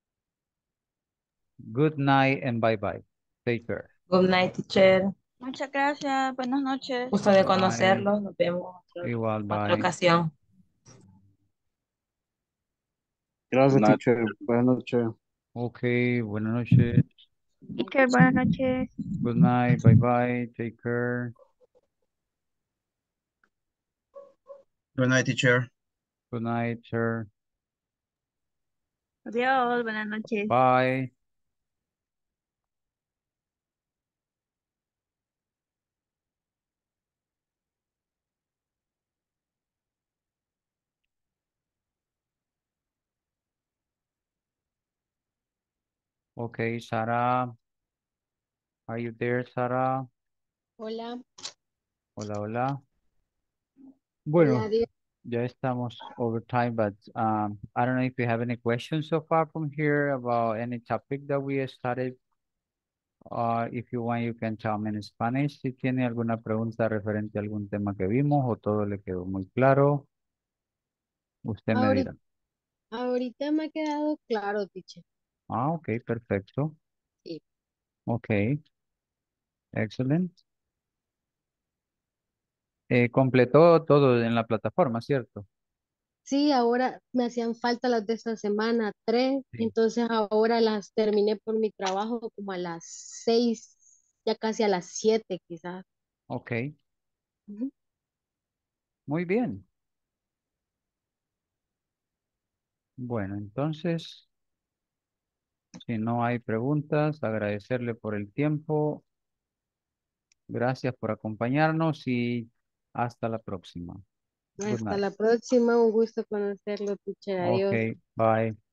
Good night and bye-bye. Take care. Good night, teacher. Muchas gracias. Buenas noches. Gusto de Bye. conocerlos. Nos vemos Igual, en otra bye. ocasión. Gracias, Good night. teacher. Buenas noches. Ok, buenas noches. Teacher, buenas noches. Good night. Bye bye. Take care. Good night, teacher. Good night, sir. Adiós, buenas noches. Bye. Okay, Sara. Are you there, Sara? Hola, Hola, hola. hola, Bueno, ya estamos over time, but I don't know if you have any questions so far from here about any topic that we studied. If you want, you can tell me in Spanish si tiene alguna pregunta referente a algún tema que vimos o todo le quedó muy claro. Usted me ahorita, dirá. ahorita me ha quedado claro, teacher. Ok, perfecto. Sí. Ok, excellent. Completó todo en la plataforma, ¿cierto? Sí, ahora me hacían falta las de esta semana, 3, Sí. entonces ahora las terminé por mi trabajo como a las 6, ya casi a las 7 quizás. Ok, Ujú. muy bien. Bueno, entonces, si no hay preguntas, agradecerle por el tiempo. Gracias por acompañarnos y hasta la próxima. Good Hasta night. la próxima, un gusto conocerlo, teacher. Ok, Adiós. bye.